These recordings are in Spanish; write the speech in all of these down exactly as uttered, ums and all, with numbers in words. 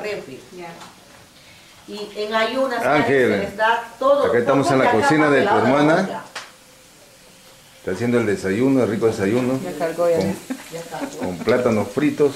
refri. Ya. Y en ayunas Ángel, se les da todo. acá estamos en la acá cocina de tu la hermana. otra. Está haciendo el desayuno, el rico desayuno. Ya cargó ya. Con, Ya está. con plátanos fritos.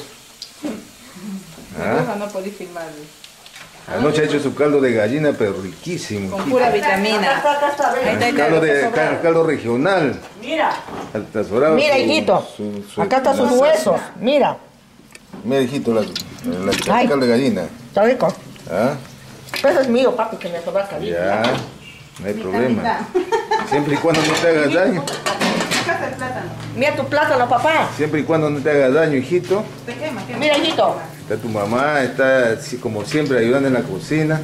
¿Ah? ¿Ah? No podí filmarlo. Anoche ha hecho su caldo de gallina, pero riquísimo. Con pura vitamina. Acá está, acá está, ven. Ahí está el Caldo, de, caldo cal- caldo regional. Mira, Atesorado mira, su- hijito. su- su- Acá están sus la- huesos. Mira, Mira, hijito, la, la, la Ay. caldo de gallina. está rico. ¿Ah? Pero eso es mío, papi, que me sobra caliente. Ya, no hay problema. Siempre y cuando no te hagas daño. Acá está el plátano. Mira tu plátano, papá. Siempre y cuando no te hagas daño, hijito. Te quema, quema. Mira, hijito. Está tu mamá, está así como siempre ayudando en la cocina.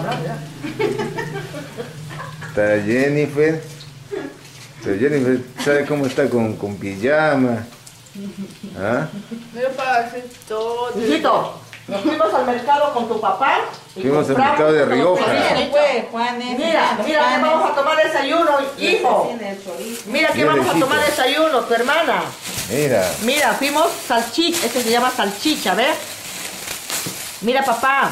Está Jennifer. Pero Jennifer, ¿sabe cómo está con, con pijama? ¿Ah? Yo para hacer todo. Hijito, nos fuimos al mercado con tu papá. y Fuimos al compramos mercado de unos Rioja. choritos. Pues, Juanes. Mira, mira que vamos a tomar desayuno, hijo. Mira que Mira, vamos a hijito. tomar desayuno, tu hermana. Mira, Mira, fuimos salchicha, este se llama salchicha, ¿ves? Mira, papá.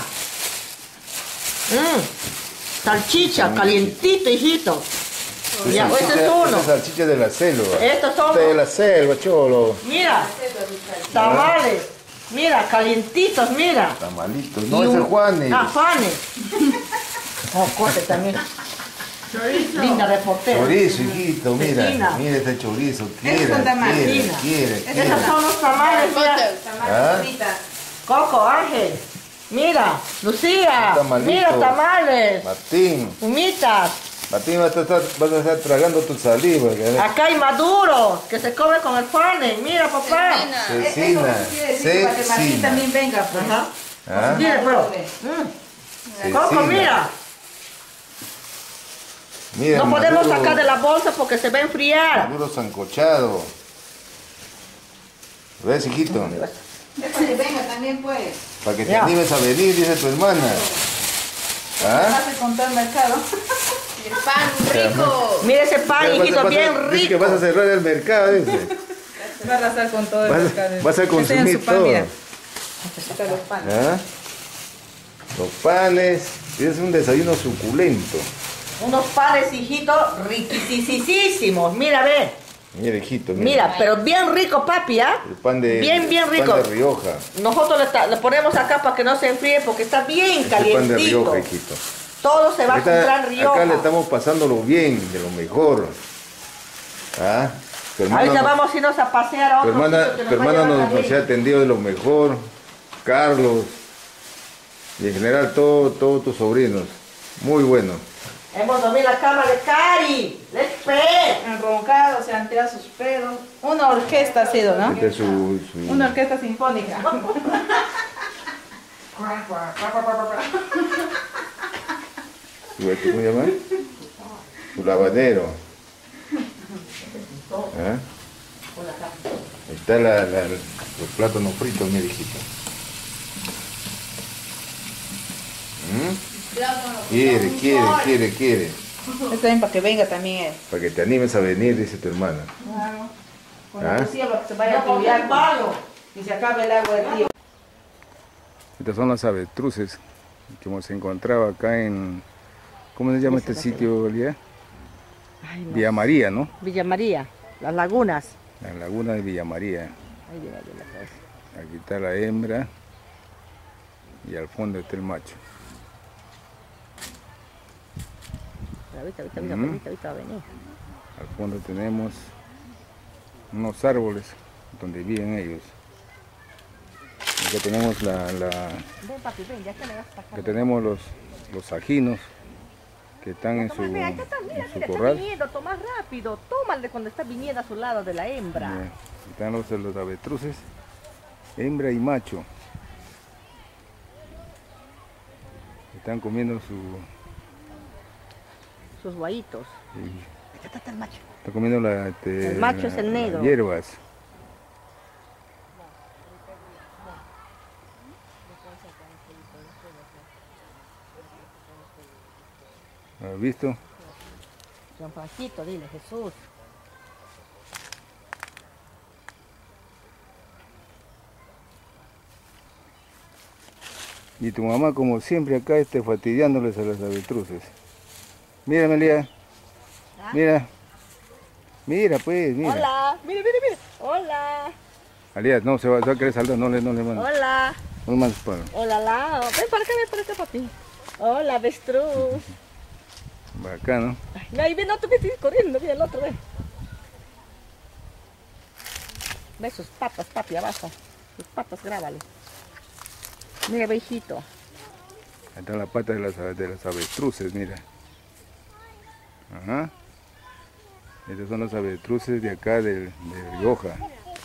Mm, salchicha, calientito, hijito. tu Ya, salchicha, este es uno. esta salchicha de la selva. Estos son, Esta de la selva, cholo. mira, tamales. Mira, calientitos, mira. Tamalitos. No, Y ese un- es Juanes. Ah, Juanes. Oh, corte también. Linda reportera. Chorizo, hijito, mira. Cecina. Mira este chorizo. Quiere, Esos son tamales. quiere, Cecina. quiere, quiere. Esos son los tamales, mira. ¿Ah? Coco, Ángel. Mira, Lucía. Tamalitos. Mira, tamales. Martín. Humitas. Martín, vas a estar, vas a estar tragando tu saliva. que- Acá hay maduro, que se come con el Juanes. Mira, papá. Cecina. Para que Martín Cecina. también venga, pues. Ajá. ¿Ah? Mira, bro. Mm. Coco, Cecina. mira. Mira, No podemos maduro- sacar de la bolsa porque se va a enfriar. Maduro sancochado. ¿Ves, hijito? Es para que venga también, pues. Para que te Ya. animes a venir, dice tu hermana. ¿Ah? Vas a contar mercado. El pan rico. Mira ese pan, Vas a- hijito, vas a- bien dice que rico. vas a cerrar el mercado, dice. Va a arrasar con todo el Vas, mercado. vas a Enseñan consumir su pan, todo. mira. Aquí están los panes. ¿Ah? Los panes. Es un desayuno suculento. Unos panes, hijito, riquisísimos. Mira, ve. Mira, hijito, mira. Mira, pero bien rico, papi, ¿ah? El pan de, Bien, bien el rico. pan de Rioja. Nosotros le, ta- le ponemos acá para que no se enfríe porque está bien Este pan de calientito. Rioja, hijito. Todo se va a Ahorita, comprar en Rioja. acá le estamos pasándolo bien, de lo mejor. ¿Ah? Tu hermana, Ahorita vamos a irnos a pasear a tu otro hermana, sitio que tu nos va a hermana llevar nos, nos también. ha atendido de lo mejor. Carlos. Y en general todo, todos tus sobrinos. Muy bueno. Hemos dormido en la cama de Cari. ¡Les pe! Han roncado, se han tirado sus pedos. Una orquesta ha sido, ¿no? Este es su, su, Una orquesta sinfónica. su- este, ¿cómo se llama? Su lavadero. ¿Ah? Ahí está la, la- los plátanos fritos, mi hijito. ¿Mm? Quiere, quiere, quiere, quiere. Está bien para que venga también él. Para que te animes a venir, dice tu hermana. Claro. Con ¿Ah? la Lucía para que se vaya No, a con tibiar el palo. y se acabe el agua del río. Estas son las avestruces que hemos encontrado acá en... ¿Cómo se llama este sitio, Lía? Ay, no. Villa María, ¿no? Villa María, las lagunas. La laguna de Villa María. Ahí llega de la cabeza. Aquí está la hembra y al fondo está el macho. Ahorita, ahorita, ahorita, Ujú. ahorita, ahorita va a venir. Al fondo tenemos unos árboles donde viven ellos. Acá tenemos la, la Ven, papi, ven, ya te le vas a sacar. acá tenemos los, los ajinos que están en su, Toma, mira, acá está, mira, en su mira, está corral. viniendo, toma rápido, tómale cuando está viniendo a su lado de la hembra. Mira, están los, los avestruces, hembra y macho. Están comiendo su... Sus guayitos. y- Acá está el macho. Están comiendo la, este, El macho es el las negro. hierbas. ¿Has visto? Don Franquito, dile, Jesús. Y tu mamá, como siempre, acá este, fastidiándoles a las avestruces. Mira, Melia. Mira. Mira, pues, mira. Hola. Mira, mira, mira. Hola. Alias, no, se va, se va a querer saltar, no le, no le mandes. Hola. No le mandes para. Hola, Lao. Ven para acá, ven para acá, papi. Hola, avestruz. Bacano. Ay, ahí ven otro que sigue corriendo, mira el otro, ven. Ve sus patas, papi, abajo. Sus patas, grábalo. Mira, ve, hijito. Ahí está la pata de las, de las avestruces, mira. Ajá. Estas son las avestruces de acá, de, de Rioja.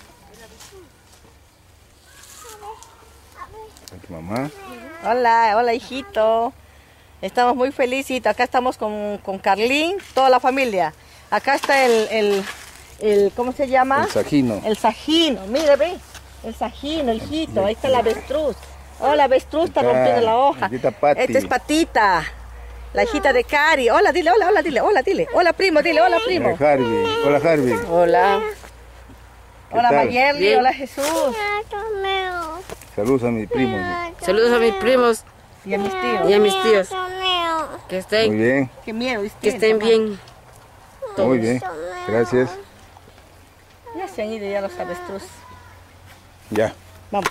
¿Tu mamá? Hola, hola, hijito. Estamos muy felices. Acá estamos con, con Carlín, toda la familia. Acá está el, el, el, ¿cómo se llama? El sajino. El sajino. Mire, ve. El sajino, hijito. Ahí está la avestruz. Hola, avestruz, está rompiendo la hoja. Aquí está Pati. Esta es Patita, la hijita de Cari. Hola, dile, hola, hola, dile, hola, dile. Hola, primo, dile, hola, primo. Eh, Harvey. Hola, Harvey. Hola. ¿Qué Hola, tal? Mayerly. Bien. Hola, Jesús. Saludos a mi primo. Saludos a mis primos Y a mis tíos. y a mis tíos. Que Muy estén, bien, Qué miedo. que estén bien. muy bien. Gracias. Ya se han ido ya los avestruz. Ya. Vamos.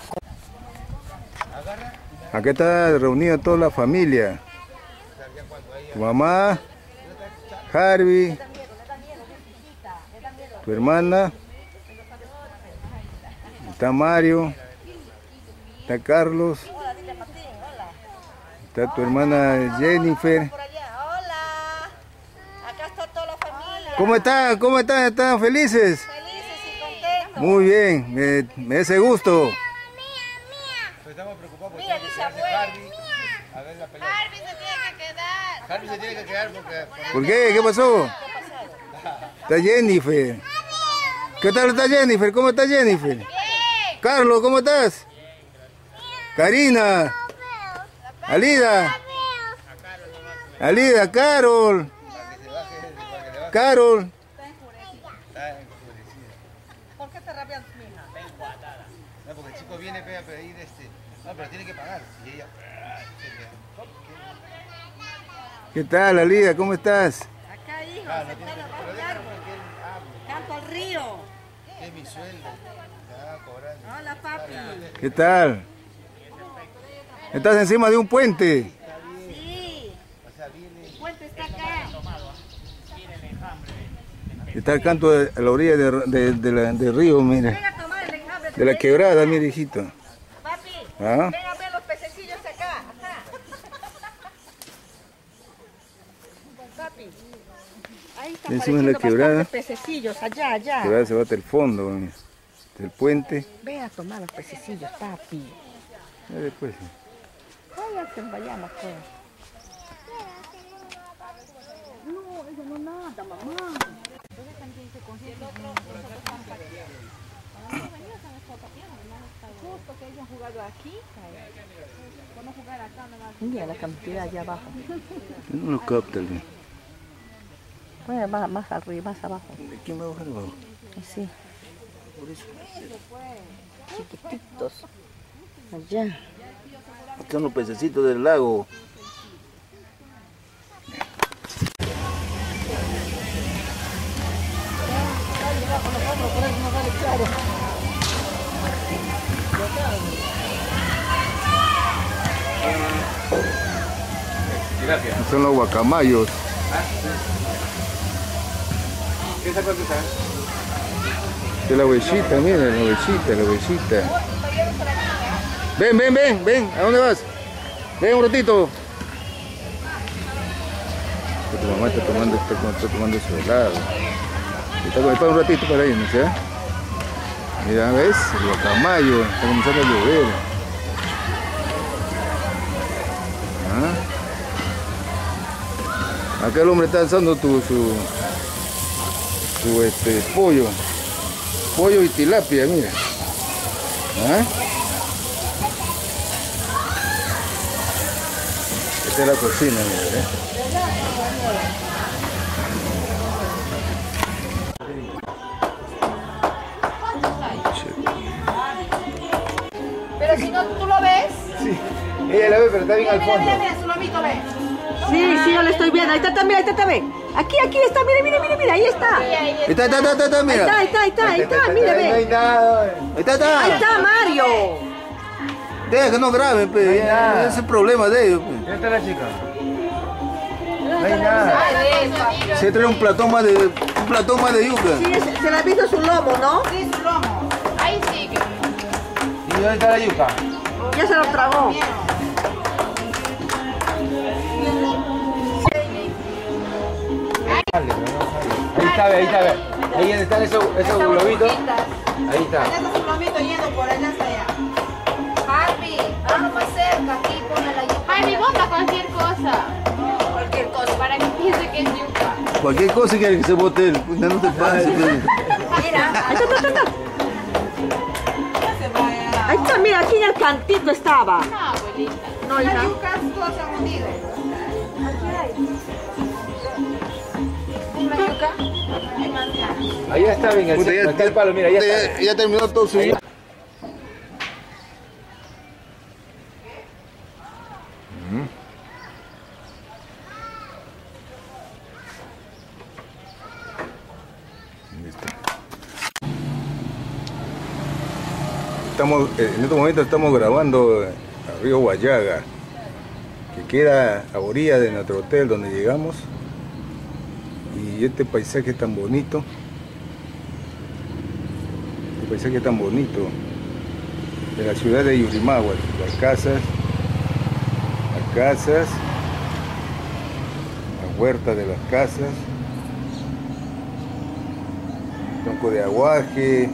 Acá está reunida toda la familia. Tu mamá, Harvey, tu hermana, está Mario, está Carlos, está tu hermana Jennifer. Por allá. Hola. Acá está toda la familia. ¿Cómo están? ¿Cómo están? ¿Están felices? Felices y contentos. Muy bien, me, me hace gusto. Mira, dice abuela. Harvey se tiene que quedar. Harvey se tiene que quedar porque... ¿Por qué? ¿Qué pasó? Está Jennifer. ¿Qué tal está Jennifer? ¿Cómo está Jennifer? Bien. Carlos, ¿cómo estás? Karina. Alida. Alida, Carol. Carol. ¿Por qué te rabias, mija? No, porque el chico viene a pedir este... No, pero tiene que pagar. Y ella... ¿Qué tal, Alida? ¿Cómo estás? Acá, hijo, sentada bajo el árbol. Canto al río. Es mi sueldo. Me van a cobrar. Hola, papi. ¿Qué tal? Estás encima de un puente. Sí. El puente está acá. Está el canto de, a la orilla de, de, de la, del río, mira. Ven a tomar el enjambre. De la quebrada, mira, hijito. Papi, ¿Ah? ven a ver los pececillos acá. Ajá. Papi. Ahí está Encima de la apareciendo quebrada. bastantes pececillos, allá, allá. Quebrada se va hasta el fondo, mira. Del puente. Ve a tomar los pececillos, papi. Ya después. Váyanse, vayamos, pues. No, eso no nada, mamá. Justo que ellos han jugado aquí. Vamos a jugar acá nomás. Mira la cantidad allá abajo. No lo capta el bien. Bueno, más, más arriba, más abajo. ¿De quién va a bajar abajo? Así. Chiquititos. Allá. Están los pececitos del lago. Gracias. Son los guacamayos. ¿Esa cuánto está? De la ovejita, mira, la ovejita, la ovejita. Ven, ven, ven, ven. ¿A dónde vas? Ven un ratito. Tu mamá está tomando, está, está tomando su helado. Está con el pan un ratito para ahí, ¿no sé? Mira, ¿ves? El guacamayo. Está comenzando a llover. ¿Ah? Acá el hombre está alzando tu, su, su este, pollo. Pollo y tilapia, mira. ¿Ah? Esta es la cocina, mira, ¿eh? Pero si no, ¿tú lo ves? Sí. Ella la ve, pero está bien al Mira, fondo. mira, mira, su lomito, ve. Sí, sí, yo le estoy viendo. Ahí está también, ahí está también. Aquí, aquí está, mira, mira, mira, mira, ahí está. Ahí Ahí está, está, está, está, está, está, mira. ahí está, ahí está, ahí está, mira, Ahí no hay ve. nada. Ahí está, está. Ahí está Mario. Deja que no graben, pe. No hay ya, nada. ese es el problema de ellos, pe. ¿Dónde está la chica? No hay nada. Se trae un platón más de, un platón más de yuca. Sí, se, se le ha visto su lomo, ¿no? Sí, su lomo. Ahí sigue. ¿Y dónde está la yuca? Ya se lo tragó. Sale, pero no sale. Ahí está, ve, ahí está, ve. Ahí donde están esos, esos globitos. Ahí está. Allá está su lomito yendo por allá hasta allá. Javi, hazlo más cerca, aquí ponle la yuca. Javi, bota cualquier cosa. Cualquier cosa, para que piense que es yuca. Cualquier cosa que que se bote él. No no te pases, pe. Mira, ahí está, está, está. Ya se vaya. Ahí está, mira, aquí en el cantito estaba. No, abuelita. No, Las hija. yucas todas se han hundido. Una yuca. Ahí está, venga. Puta, ya, Aquí el palo, mira, ya ya, está. ya terminó todo su yuca. Estamos, en este momento estamos grabando a Río Guayaga, que queda a orilla de nuestro hotel donde llegamos. Y este paisaje tan bonito, este paisaje tan bonito de la ciudad de Yurimaguas, las casas, las casas, las huertas de las casas, tronco de aguaje.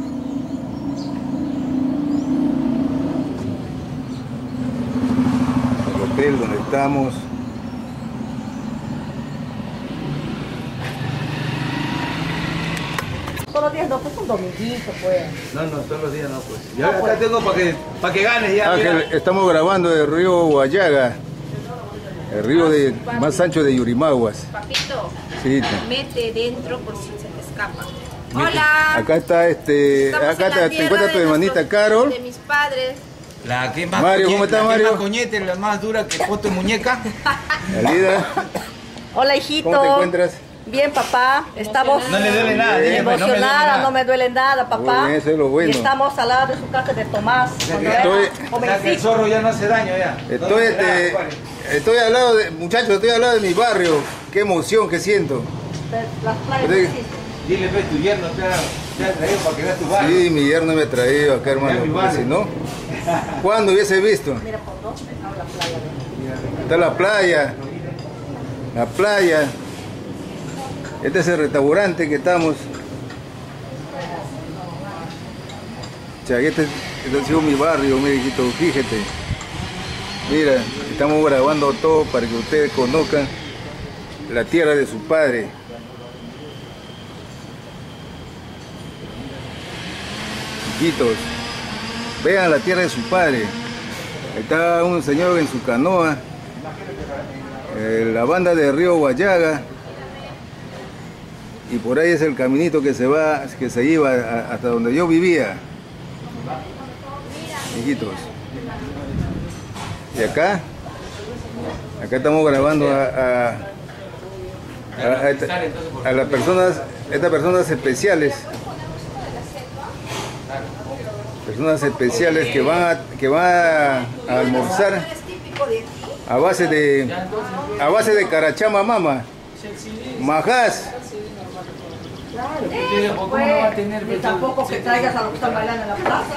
El hotel donde estamos. Todos los días no, pues un dominguito, pues. No, no, todos los días no, pues. Ya acá tengo para que, para que ganes ya. Ángel, mira. estamos grabando el río Guayaga, el río de, más ancho de Yurimaguas. Papito, Sí. mete dentro por si se te escapa. Mira, Hola. acá está este, Estamos acá en la te, te tierra encuentra tu de hermanita nuestros- Carol. De mis padres. La que más Mario, coñete, ¿cómo está, la que Mario? más coñete, la más dura que foto de muñeca. Alida, Hola, hijito. ¿cómo te encuentras? Bien, papá. Estamos No le duele nada, Bien. dile, pues, no me duele emocionada, nada. no me duele nada, papá. Muy bien, eso es lo bueno. Y estamos al lado de su casa de Tomás. Cuando Estoy- era O sea que el jovencito. zorro ya no hace daño ya. Estoy, No hace nada, este, compadre. estoy al lado de, muchachos, estoy al lado de mi barrio. Qué emoción que siento. Las playas Sí. no existen. Dile, pues, tu yerno te ha, te ha traído para que veas tu barrio. Sí, mi yerno me ha traído acá, hermano, mi porque barrio. si no, ¿cuándo hubiese visto? Mira por dónde está la playa. de- Está la playa, la playa. Este es el restaurante que estamos. O sea, este, este ha sido mi barrio, mi hijito, fíjate. Mira, estamos grabando todo para que ustedes conozcan la tierra de su padre. Hijitos, vean la tierra de su padre. Ahí está un señor en su canoa. Eh, la banda de Río Guayaga. Y por ahí es el caminito que se va, que se iba a- hasta donde yo vivía. Hijitos. Y acá, acá estamos grabando a, a, a- a esta- a las personas, estas personas especiales. Personas especiales que van a, que van a, a almorzar a base de a base de carachama mama, majás. Ni tampoco que traigas a los que están bailando en la plaza.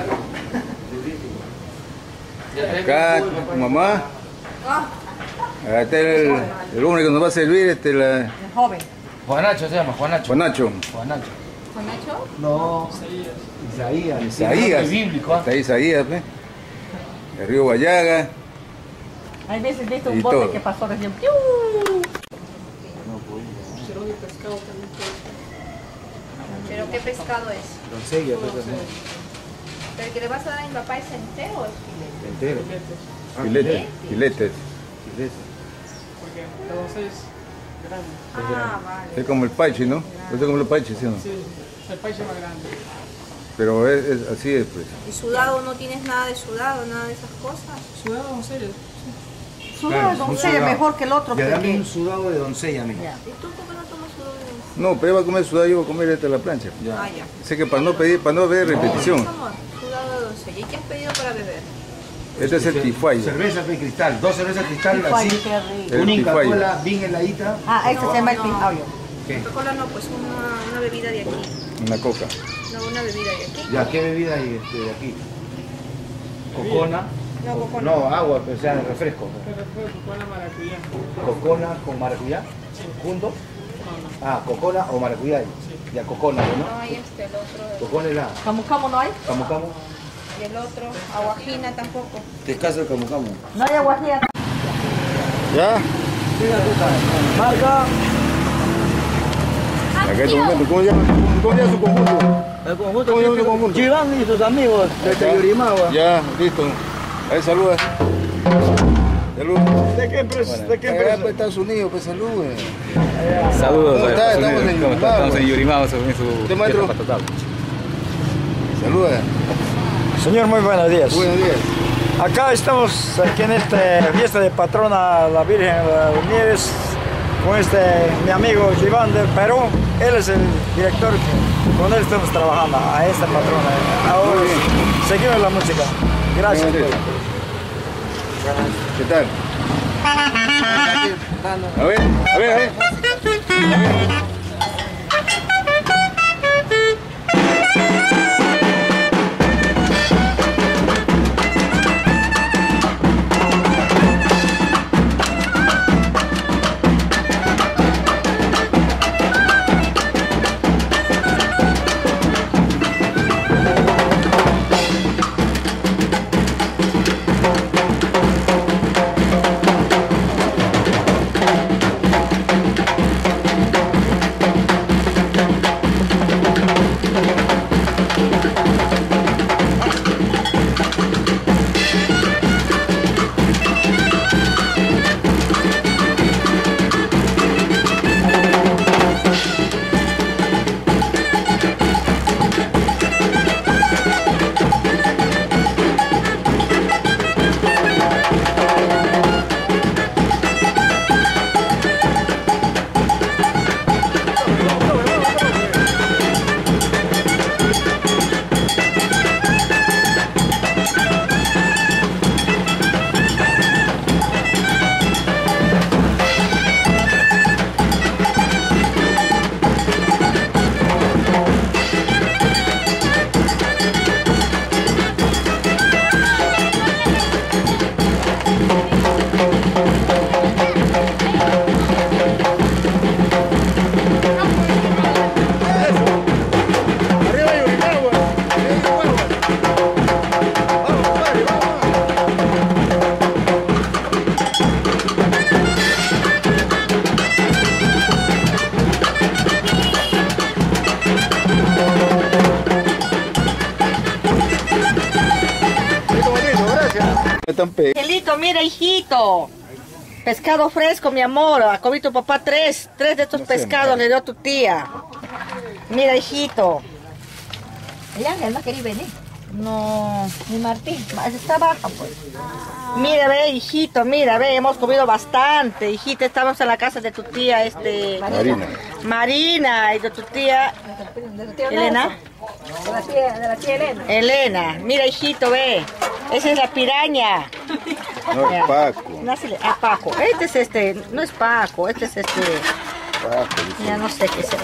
Acá tu mamá. Acá está el, el hombre que nos va a servir, este la El joven. Juanacho se llama, Juanacho. Juanacho. Juanacho. ¿Juanacho? No. Isaías. Isaías. Es bíblico, ¿ah? Está Isaías, ¿ve? El río Guayaga. Hay veces viste Y un bote todo. que pasó recién. ¡Piu! ¿Pero qué pescado es? Doncella, pues, también. ¿Pero que le vas a dar a mi papá es entero o es filete? Entero. Filetes. Filetes. Ah, vale. Es como el paiche, ¿no? Es como el paiche, ¿sí o no? Sí, el paiche más grande. Pero es, es, así es, pues. ¿Y sudado? ¿No tienes nada de sudado, nada de esas cosas? Sudado en serio. Sudado de doncella mejor que el otro. Ya dame porque- un sudado de doncella, amigo. Ya. ¿Y tú por qué no tomas sudado de doncella? No, pero va a comer sudado, yo voy a comer esta la plancha. Ya. Ah, ya. Sé que para no pedir, para no ver repetición. Amor, sudado de doncella. ¿Y qué has pedido para beber? Este es el Tifuay. Cerveza de cristal, dos cervezas cristal Tifuay, así. qué rico. El Una Inca Tifuay. Cola bien heladita. Ah, este se llama el No, Tifuay. ¿Qué? Coca-Cola no, pues una, una bebida de aquí. Una coca. No, una bebida de aquí. Ya, ¿qué bebida hay este, de aquí? Cocona. No, Coca-Cola. No, agua, o sea, refresco. Cocona con maracuyá. ¿Juntos? Ah, cocona o maracuyá. Ya, cocona, No ¿no? hay este, el otro. Cocona es la ¿Camu camu no hay? camu camu. Y el otro, aguajina tampoco. ¿Qué es caso el camu camu? No hay aguajilla. ¿Ya? Marca. Acá hay documento. ¿Cómo llama, cómo llama su conjunto? El conjunto ¿Cómo llama su conjunto? Chiván y sus amigos de Yurimagua. Ya, listo. Ahí saluda. Saluda. ¿De qué empresa? Bueno, ¿De qué allá empresa? para Estados Unidos, pues saluda. Saludos ¿Cómo a está? Estados Estamos Unidos. en ¿Cómo está? Estamos en Yurimagua. Yurimagua, en su ¿Usted, maestro? tierra patata. Saluda. Señor, muy buenos días. Buenos días. Acá estamos aquí en esta fiesta de patrona la Virgen de las Nieves con este mi amigo Iván del Perú. Él es el director, con él estamos trabajando a esta patrona. Ahora seguimos la música. Gracias. Buenos días. ¿Qué tal? A ver, a ver, a ver. Están pe- Angelito, mira, hijito. Pescado fresco, mi amor. A comer tu papá tres. Tres de estos No sé, pescados madre. le dio tu tía. Mira, hijito. El ángel no quería venir. No, ni Martín. Está baja, pues. Mira, ve, hijito, mira, ve, hemos comido bastante. Hijita, estábamos en la casa de tu tía, este... Marina. Marina, y de tu tía... Elena. De la tía, de la tía Elena. Elena. Mira, hijito, ve. Esa es la piraña. No, Ya. es Paco. Nácele. Ah, Paco. Este es este, no es Paco, este es este, Paco, dice. ya no sé qué será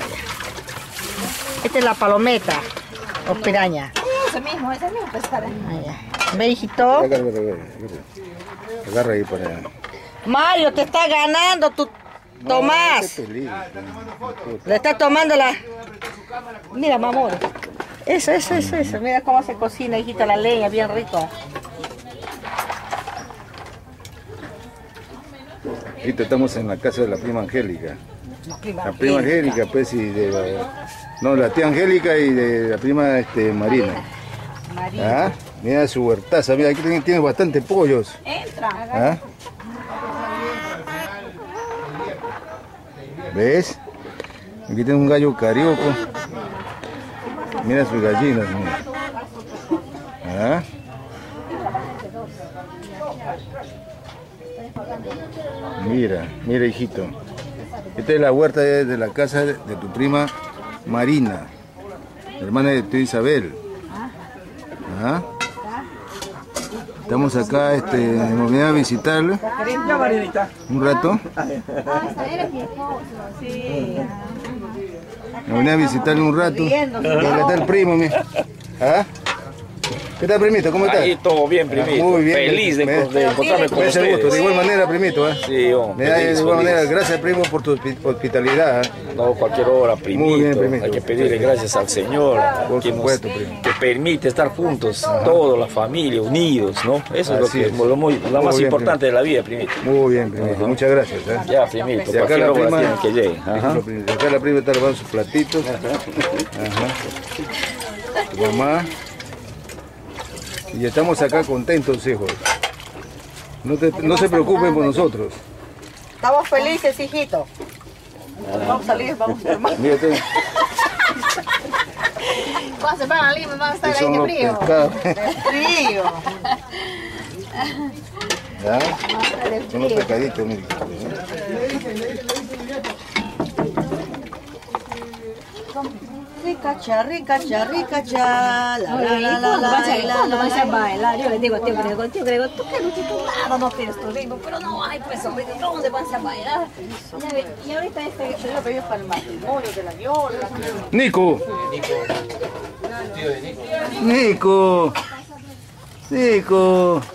ya. Esta es la palometa o piraña. Ese mismo, ese mismo pescado. Ah, ya. Ve, hijito. Agarra, agarra, agarra. Agarra ahí para allá. Mario, te está ganando tu Tomás. Qué peligro. Le está tomando la... Mira, mamón. Eso, eso, eso, eso. Mira cómo se cocina, hijita, la leña, bien rico. Ahorita estamos en la casa de la prima Angélica. La prima La prima Angélica, pues, y de la... No, la tía Angélica y de la prima este, Marina. Marina. ¿Ah? Mira su huertaza, mira, aquí tiene, tiene bastante pollos. Entra. ¿Ah? ¿Ves? Aquí tiene un gallo carioco. Mira sus gallinas, mira. ¿Ah? Mira, mira, hijito. Esta es la huerta de, de la casa de, de tu prima Marina, hermana de tu Isabel. ¿Ah? Estamos acá, este, hemos venido a visitarla un rato. Hemos venido a visitarle un rato. Acá está el primo, mira. ¿Ah? ¿Qué tal, primito? ¿Cómo estás? Ahí todo bien, primito. Muy bien. Feliz de, me, de encontrarme con me hace ustedes. gusto. De igual manera, primito. ¿eh? Sí, hombre. Me da de feliz, igual feliz. manera. Gracias, primo, por tu hospitalidad. ¿eh? No, cualquier hora, primito. Muy bien, primito. Hay que pedirle gracias al Señor. Por que supuesto, nos, primo. que permite estar juntos, toda la familia, unidos, ¿no? Eso es lo, Así que, es. lo, muy, lo Muy más bien, importante de la vida, primito. Muy bien, primito. Ajá. Muchas gracias. ¿eh? Ya, primito. Y acá Cualquier la hora prima, tienen que llegue. Ajá. de acá la prima está lavando sus platitos. Ajá. Tu mamá. Y estamos acá contentos, hijos. No, te, no se preocupen por nosotros. Estamos felices, hijito. Vamos a salir, vamos a hermano. Mírate. Cuando se van a Lima, van a estar Que ahí son de los frío. pescados. Frío. ¿Ya? Son los pescaditos, mira. Ricacha, ricacha, ricacha. La, Oye, la, ¿y la, cuándo la, vas a, la, cuándo la, vas a la. bailar? Yo le digo a tío Grego, tío Grego, tú que no tienes nada, no tienes tu ritmo, pero no hay pues, hombre, ¿dónde vas a bailar? Ya ve, y ahorita este, Yo lo pedí para el matrimonio de la viola. Nico. Nico. Nico.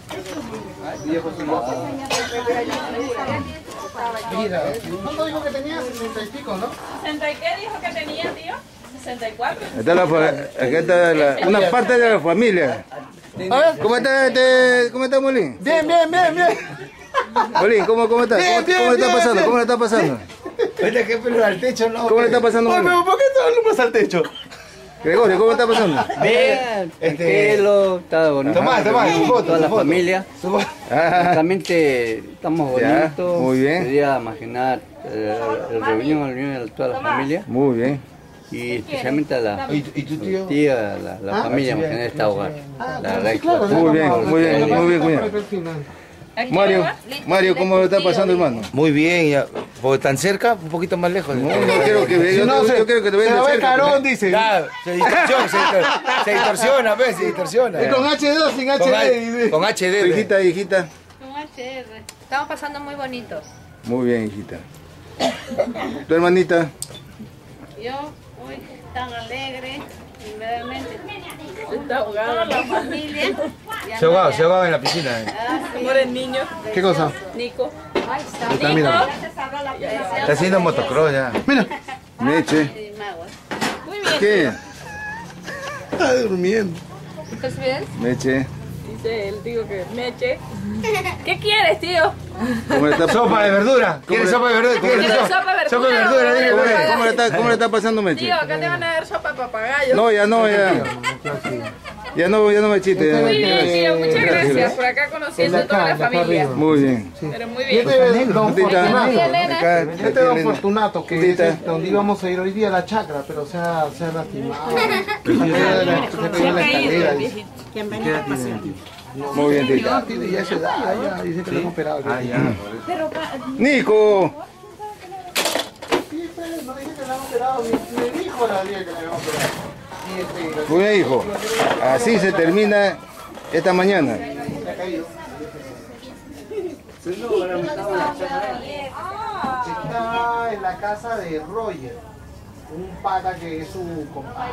¿Cuánto dijo que tenía? sesenta y pico, ¿no? ¿sesenta y qué dijo que tenía, tío? ¿sesenta y cuatro? Está la, fa- acá está la, una parte de la familia. ¿Cómo está, este, cómo está Molín? Bien, bien, bien, bien. Molín, ¿cómo, cómo está? Bien, ¿Cómo, bien, cómo le está bien, pasando? bien. ¿Cómo le está pasando? Ahorita que pelo al techo, no. ¿Cómo le está pasando, Oye, Molín? pero ¿por qué todo el mundo al techo? Gregorio, ¿cómo está pasando? Bien, Este- tranquilo, está bonito. Tomás, Tomás, su foto, Toda su la foto. familia. Ah, También te, estamos Ya, bonitos. muy bien. Quería imaginar eh, la reunión, la reunión de toda la familia muy bien. y especialmente a la ¿Y, y tu tío? tía, la, la Ah, familia sí, en bien. esta hogar. La verdad que Claro, Muy bien, vamos a- muy bien, muy bien, cuñado. Mario, Mario, ¿cómo le está pasando, hermano? Muy bien, ya, porque tan cerca, un poquito más lejos. No, no quiero que vea, yo, no, yo se- quiero que te vean se de lo ve cerca. carón, dice. Ya, se distorsiona, se, distor- se distorsiona, ¿ves? Se distorsiona. Y con H D o sin Con, H H- D. con H D. Hijita, hijita. Con H R. Estamos pasando muy bonitos. Muy bien, hijita. ¿Tu hermanita? Yo, uy, tan alegre, inmediatamente. Está ahogado. Toda la familia. Se ahogaba, se ahogaba en la piscina. ¿Cómo eres niño? ¿Qué cosa? Nico. Ahí está. Está, mira. Está haciendo motocross ya. Mira. Meche. Muy bien. ¿Qué? Está durmiendo. ¿Estás bien? Meche. Dice él, digo que meche. ¿Qué quieres, tío? ¿Cómo le está, Sopa de verdura. ¿Quieres le- sopa de verdura? ¿Quieres ¿Quieres sopa? sopa de verdura? Sopa de verdura, dile, ¿Cómo, pues. le- cómo le está, ¿Cómo le está pasando, Meche? Tío, acá te van a dar sopa de papagayo. No, ya no, ya. Ya no, ya no me chiste. ya. Muy bien, tío, muchas Gracias. gracias. Por acá conociendo toda la familia. Muy bien. Pero muy Y bien. este es Don Tita. Fortunato. Acá, Este es Don Fortunato, que Tita. es donde íbamos a ir hoy día a la chacra, pero se ha, se ha lastimado. Se cayó de la- se cayó de la escalera. dice. Muy bien, Tita. Ya tiene ya esa edad, ya dice que lo han operado. Ah, ya. Nico. Sí, pero no dice que lo han operado, ni me dijo la día que lo habían operado. Y este, Muy bien, hijo. Así se termina esta mañana. se ha caído. Está en la casa de Roger, un pata que es su compadre.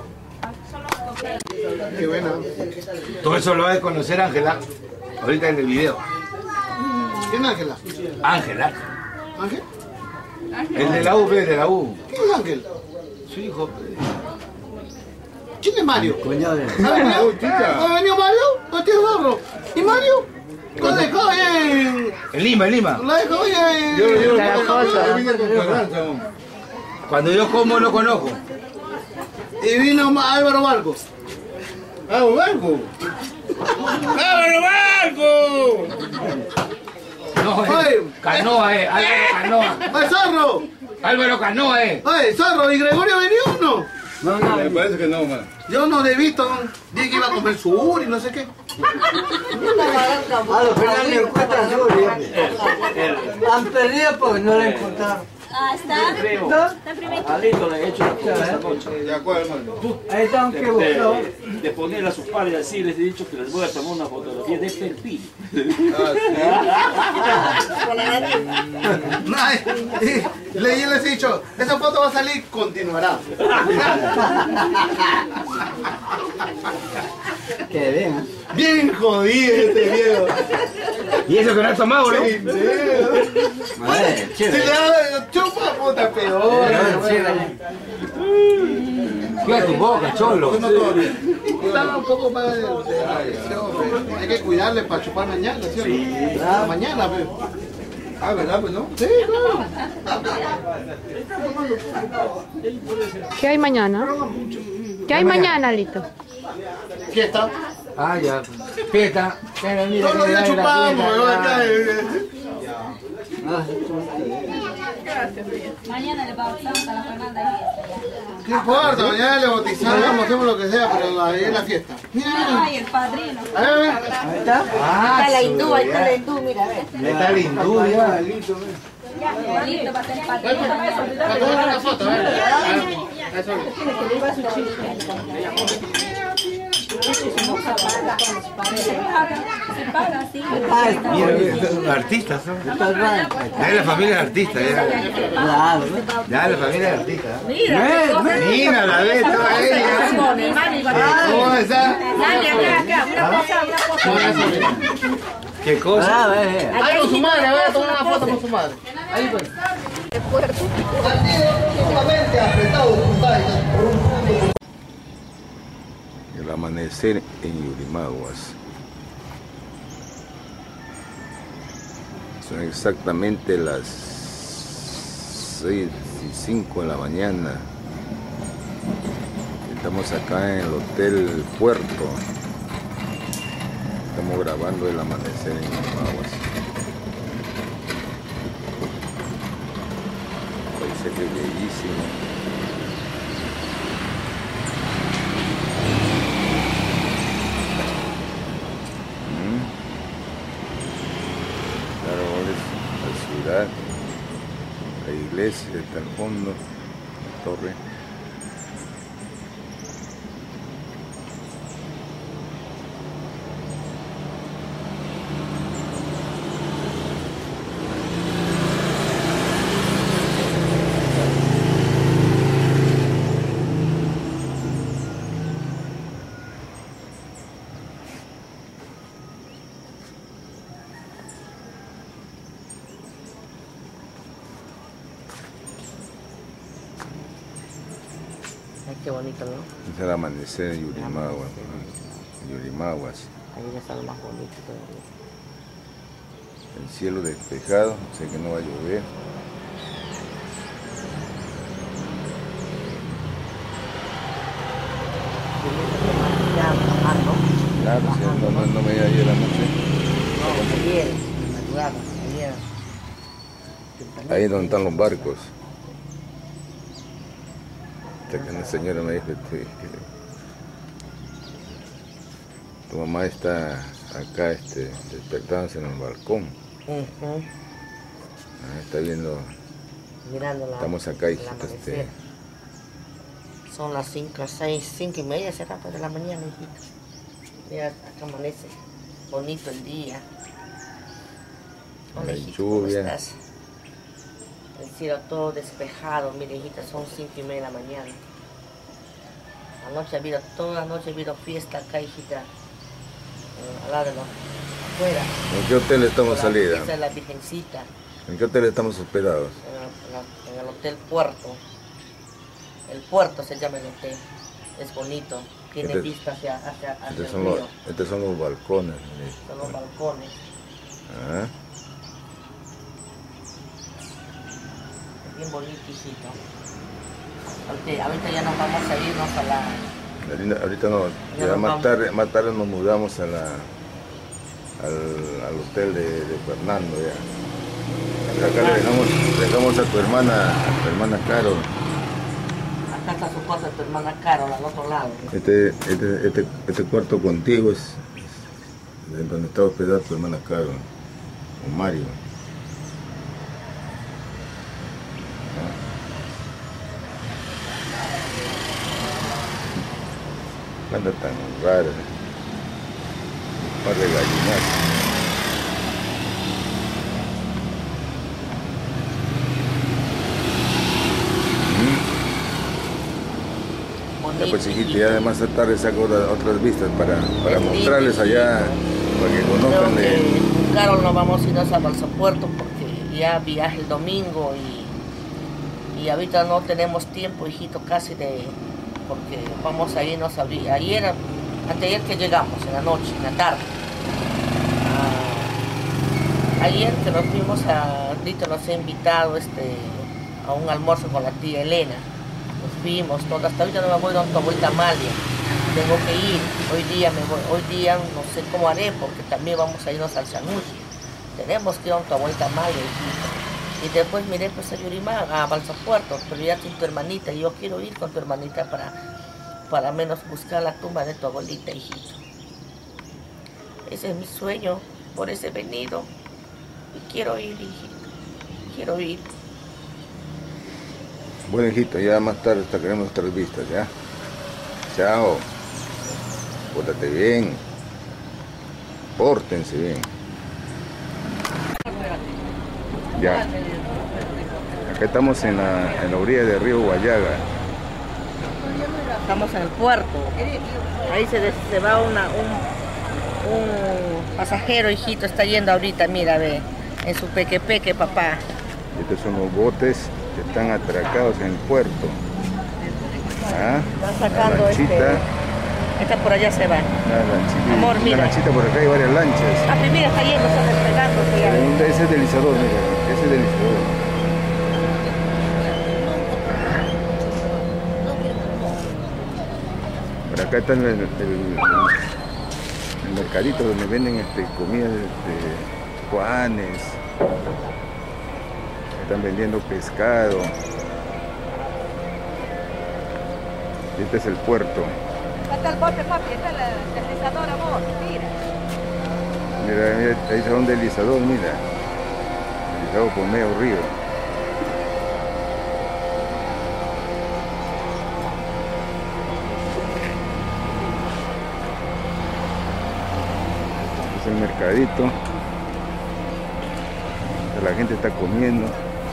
Qué bueno. Todo eso lo va a conocer Ángela. Ahorita en el video. ¿Quién es Ángela? Ángela. ¿Ángel? El de la U, el de la U. ¿Quién es Ángel? Su hijo. ¿Quién es Mario? Coño de... ¿Ha venido, ¿Ha venido Mario? ¿No tiene barro? ¿Y Mario? Lo dejó en... En Lima, en Lima. Lo dejó en... Yo, yo, yo, yo vine con Carranza. Cuando yo como no conozco. Y vino Álvaro Barco. ¡Ah, Barco! ¡Álvaro Barco! No, Oye. eh. Canoa, eh. Álvaro Canoa. ¡Oye, Zorro! Álvaro Canoa, eh. Oye, Zorro, ¿y Gregorio venía o no? No, no. Me parece que no, man. Yo no le he visto, dije que iba a comer su uri, no sé qué. A los finales le encuentran su uri. Han perdido porque no le encontraron. Ah, está. ¿Está? primero. Alito le he hecho la cara esta noche. ¿De acuerdo, hermano? Ahí están que buscó. De, de poner a sus padres así, les he dicho que les voy a tomar una fotografía de perfil. No, eh, le yo les he dicho, esa foto va a salir, continuará. Qué bien. Bien jodido este viejo. Y eso que no has tomado, ¿no? Sí, Madre, si le da chupa, puta peor. Cuida tu boca, cholo. Dame un poco más de, de, de hombre. Hay que cuidarle para chupar mañana, ¿sí? Sí. Ah, mañana, pero. Ah, ¿verdad? Pues no. Sí, no. ¿Qué hay mañana? ¿Qué hay mañana, Lito? Fiesta. Ah, ya. Fiesta. Pero mira, Todos los días chupamos, Mañana le bautizamos a la Fernanda. ¿Qué importa? Mañana le bautizamos, hacemos lo que sea, pero la, ahí es la fiesta. Mira, mira. Ay, el padrino. A ver, a ver. Ahí está. Ahí está la hindú, ahí está la hindú, mira, a ver. Ahí está el hindú, ya, listo. Listo, va a ser el padrino. Va a tomar una foto, a ver. Eso Mira, son artistas, son. Ya la familia es artista, ya. Claro. Ya la familia es artista. Mira, Mira, la ves, toda ella. ¿Cómo está? dale, acá, acá, una cosa, una cosa. ¿Qué cosa? Ahí con su madre, a ver, tomar una foto con su madre. Ahí pues. Sumamente apretado, El amanecer en Yurimaguas. Son exactamente las seis y cinco de la mañana. Estamos acá en el Hotel Puerto. Estamos grabando el amanecer en Yurimaguas. Parece que es bellísimo. La ciudad, la iglesia está al fondo, la torre. Ay, qué bonito, ¿no? Es el amanecer en Yurimaguas. Yurimaguas. Ahí está lo más bonito todavía. El cielo despejado, sé que no va a llover. Claro, sí, no, no, no me iba ayer la noche. No, ayer, en la madrugada, ayer. Ahí es donde están los barcos. Hasta que una señora me dijo que, que tu mamá está acá este, despertándose en el balcón. Uh-huh. Ah, está viendo. Mirando la, estamos acá, hijita. Este, son las cinco, seis, cinco y media, será pues de la mañana, hijita. Mira, acá amanece. Bonito el día. Hola, hijita, ¿cómo estás? El cielo todo despejado, mira, hijita, son cinco y media de la mañana. Anoche ha habido, toda la noche ha habido fiesta acá, hijita. Eh, al lado de los, afuera. ¿En qué hotel estamos salida? Esa es la Virgencita. ¿En qué hotel estamos hospedados? En el, en el Hotel Puerto. El Puerto se llama el hotel. Es bonito. Tiene este, vista hacia, hacia, hacia estos el son río. Los, estos son los balcones. Mire. Son los balcones. Ah. Bien bonito, hijito. Ahorita, ahorita ya nos vamos a irnos a la... Ahorita, ahorita no, ya ya más, tarde, más tarde nos mudamos a la, al, al hotel de, de Fernando ya. Acá le dejamos, dejamos a tu hermana, a tu hermana Caro. Acá está su cosa, tu hermana Carol, al otro lado. Este, este, este, este cuarto contigo es, es donde está hospedada tu hermana Carol, o Mario. Anda tan rara, un par de gallinazos. Ya pues hijito, ya más tarde saco otra- otras vistas para, para mostrarles allá, para que conozcan de... Claro, no vamos a irnos a Balsapuerto porque ya viaje el domingo y, y ahorita no tenemos tiempo, hijito, casi de... porque vamos a irnos a... Ayer, anteayer que llegamos, en la noche, en la tarde. Ah, ayer que nos fuimos a... Ahorita nos he invitado este, a un almuerzo con la tía Elena. Nos fuimos, todo, hasta ahorita no me voy dando vuelta a Amalia. Tengo que ir, hoy día me voy, hoy día no sé cómo haré porque también vamos a irnos al Sanusi. Tenemos que ir a otra vuelta a Amalia, hijito. Y después miré pues a Yurimán, a Balsapuerto, pero ya sin tu hermanita, y yo quiero ir con tu hermanita para, para menos buscar la tumba de tu abuelita, hijito. Ese es mi sueño, por ese venido. Y quiero ir, hijito, quiero ir. Bueno hijito, ya más tarde sacaremos otras vistas, ¿ya? Chao. Pórtate bien. Pórtense bien. Ya. Acá estamos en la, en la orilla del río Guayaga. Estamos en el puerto. Ahí se, se va una, un, un pasajero, hijito, está yendo ahorita, mira, ve, en su peque peque, papá. Estos son los botes que están atracados en el puerto. ¿Ah? Están sacando la lanchita, este. Esta por allá se va. La lanchita, Amor, mira. la lanchita por acá hay varias lanchas. Ah, pues mira, está yendo, está despegando. Eh, Ese es deslizador, mira, ese es deslizador. Por acá está el, el, el, el mercadito donde venden este, comida de, de Juanes. Están vendiendo pescado. Este es el puerto. Acá está el bote, papi, está el deslizador, amor, mira. Mira, mira, ahí está un deslizador, mira. Deslizado por medio río. Es el mercadito. La gente está comiendo.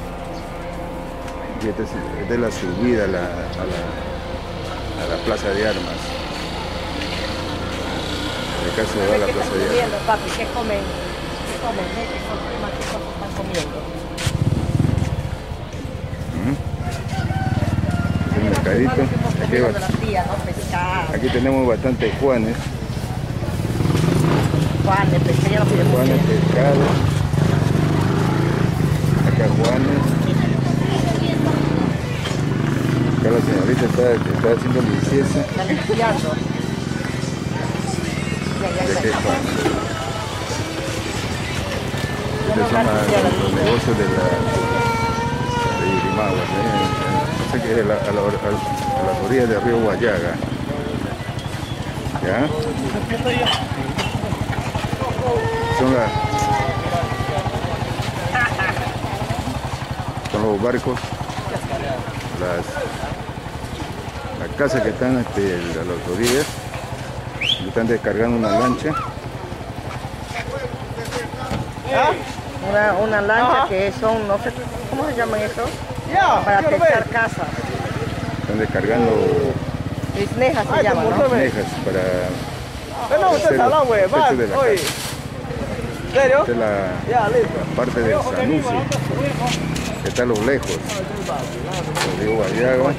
Y esta es, esta es la subida a la, a la, a la plaza de armas. Acá se va a la plaza de armas. Comiendo, papi, ¿qué comen? ¿Qué comen? ¿Qué cosas ¿Qué cosas están comiendo? ¿Mm? Es el mercadito. Aquí, De la tía, ¿no? Pescado. aquí tenemos bastante Juanes. Juanes, pescado, Juanes, pescado. Acá Juanes. Acá la señorita está, está haciendo limpieza. Está limpiando. ¿De qué Juanes? Estos son la- los negocios de la de Yurimagua, ¿eh? No sé qué es la- a, la, or- a, a las orillas del río Guayaga. ¿Ya? Son las son los barcos, las, las casas que están este, a las orillas, que están descargando una lancha. Una, una lancha que son, no sé, ¿cómo se llaman eso? Para techar casas. Están descargando Isnejas se llaman, ¿no? nejas para Pero usted hacer está hablando, güey, los va, techos de la oye. casa. ¿Serio? Esta es la, Ya, listo. la parte del Sanusi, que está a lo lejos. El río Guayaga.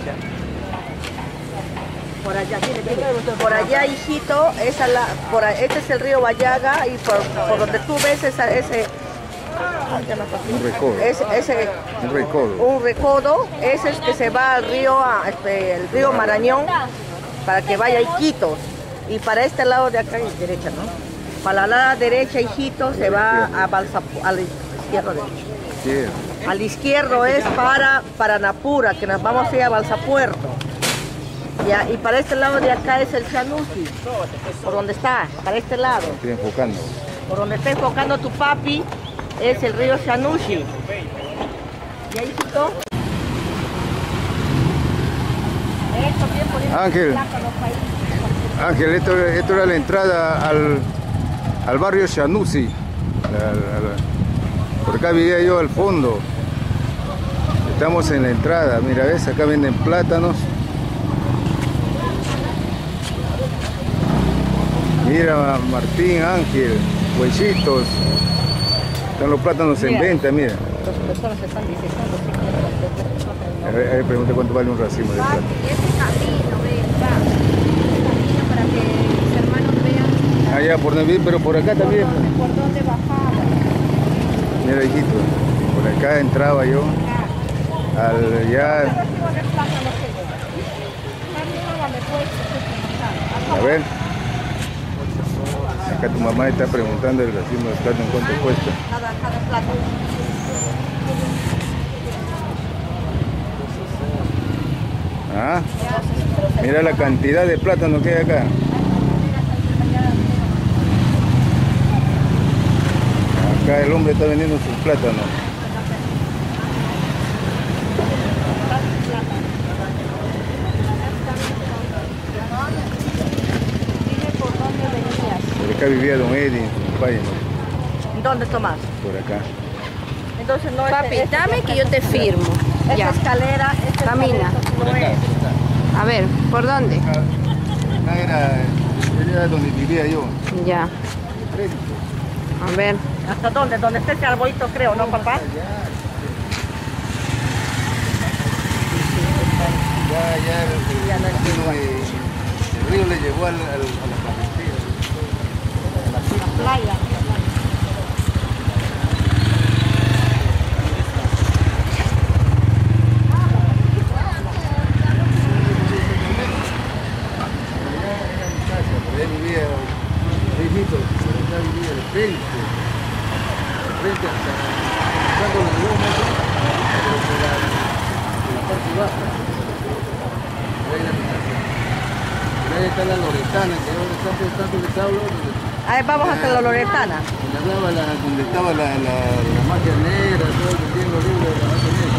Por allá, mire, mire. Por allá, hijito, esa la, por, ahí- este es el río Guayaga y por, por donde tú ves esa, ese, Un recodo. ese, ese Un recodo. un recodo, ese es que se va al río, a, este, el río Marañón, para que vaya a Iquitos. Y para este lado de acá, es derecha, ¿no? Para la lado derecha, hijito, se va a Balsapu, a la izquierda, derecha. Sí. Al izquierdo es para, para Napura, que nos vamos a ir a Balsapuerto. Ya, y para este lado de acá es el Shanushi, por donde está, para este lado. Estoy enfocando. Por donde está enfocando tu papi es el río Shanushi. ¿Y ahí hijito? Esto bien por eso. Ángel, Ángel, esto, esto era la entrada al, al barrio Shanushi. La, la, la, por acá vivía yo al fondo. Estamos en la entrada, mira, ves, acá venden plátanos. Mira, Martín, Ángel, huesitos. Están los plátanos mira, en venta, mira. Las personas están disecando. A ver, a ver, pregunta cuánto vale un racimo de plátano. Ese camino, ve, va. Ese camino para que mis hermanos vean. Allá por donde, pero por acá también. Por dónde bajaba. Mira, hijito, por acá entraba yo. Al ya. A ver. Acá tu mamá está preguntando el racimo de plátano cuánto cuesta. Cada, cada plátano. Ah, mira la cantidad de plátano que hay acá. Acá el hombre está vendiendo sus plátanos. Por acá vivía Don Eddie, su padre. ¿Dónde Tomás? Por acá. Entonces no Papi, es, dame que yo te firmo. Esta Ya. escalera, esta Camina. escalera no es. A ver, ¿por dónde? Acá, acá era, era donde vivía yo. Ya. A ver. ¿Hasta dónde? ¿Dónde está ese arbolito, creo, no, papá? Ya, ya, el, ya, el, el, el río le llegó al, al, a la carretera. A la playa. Allá vivía, hijito, allá vivía de frente, de frente hasta, pasando la loma, pero por la, por la parte baja. Ahí la casa. Ahí está la Loretana, que ahora está tanto de tablo. Ahí vamos hasta la Loretana. Donde, hablaba la, donde estaba la, la, la magia negra, todo el que tiene los libros de la magia negra.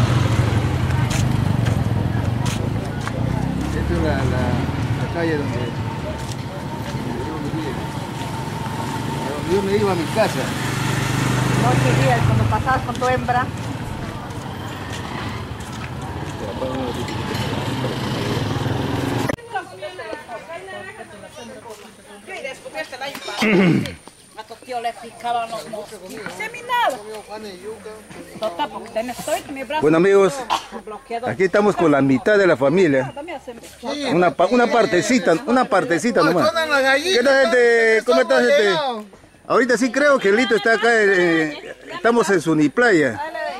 Esta es la, la, la calle donde, donde yo vivía. Donde yo me iba a mi casa. Noche y día, cuando pasabas con tu hembra. A tu tío le picaba los moscos. Seminado. Total, porque tenés todo mi brazo. Bueno amigos, aquí estamos con la mitad de la familia. Una, pa- una partecita, una partecita nomás. ¿Qué tal, gente? ¿Cómo estás, gente? Ahorita sí creo que Lito está acá, eh, estamos en Suniplaya.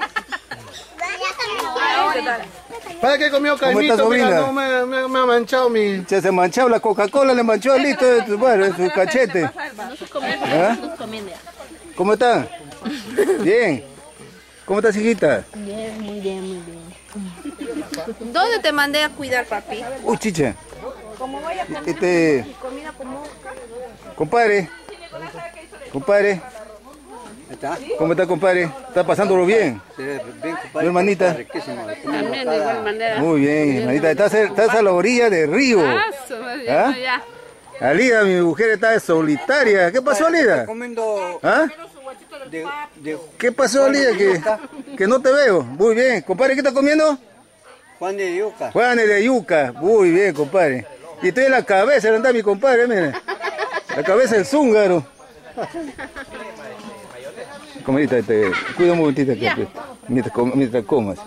¿Para qué comió ¿Cómo caimito? estás, Mira, sobrina? no me, me, me ha manchado mi... Se, se manchó la Coca-Cola, le manchó a Lito, eh, bueno, en su cachete. ¿Ah? ¿Cómo están? Bien. ¿Cómo estás, hijita? Bien, muy bien, muy bien. ¿Dónde te mandé a cuidar, papi? Uy, chicha. Como vaya a comer Este, mi comida con mosca. compadre, compadre. ¿Cómo está, compadre? ¿Está pasándolo bien? ¿Mi hermanita? También de igual manera. Muy bien, hermanita. Estás, estás a la orilla del río. Ah, su madre, ¿Ah? ya. Alida, mi mujer está solitaria. ¿Qué pasó, Alida? Comiendo ¿Ah? de, de ¿Qué pasó, Alida? Que, que no te veo. Muy bien. Compadre, ¿qué está comiendo? Juan de yuca. Juan de yuca. Muy bien, compadre. Y estoy en la cabeza, anda mi compadre, mire. La cabeza del zúngaro. Comadita, te cuida un momentito aquí, aquí, mientras, com- mientras comas.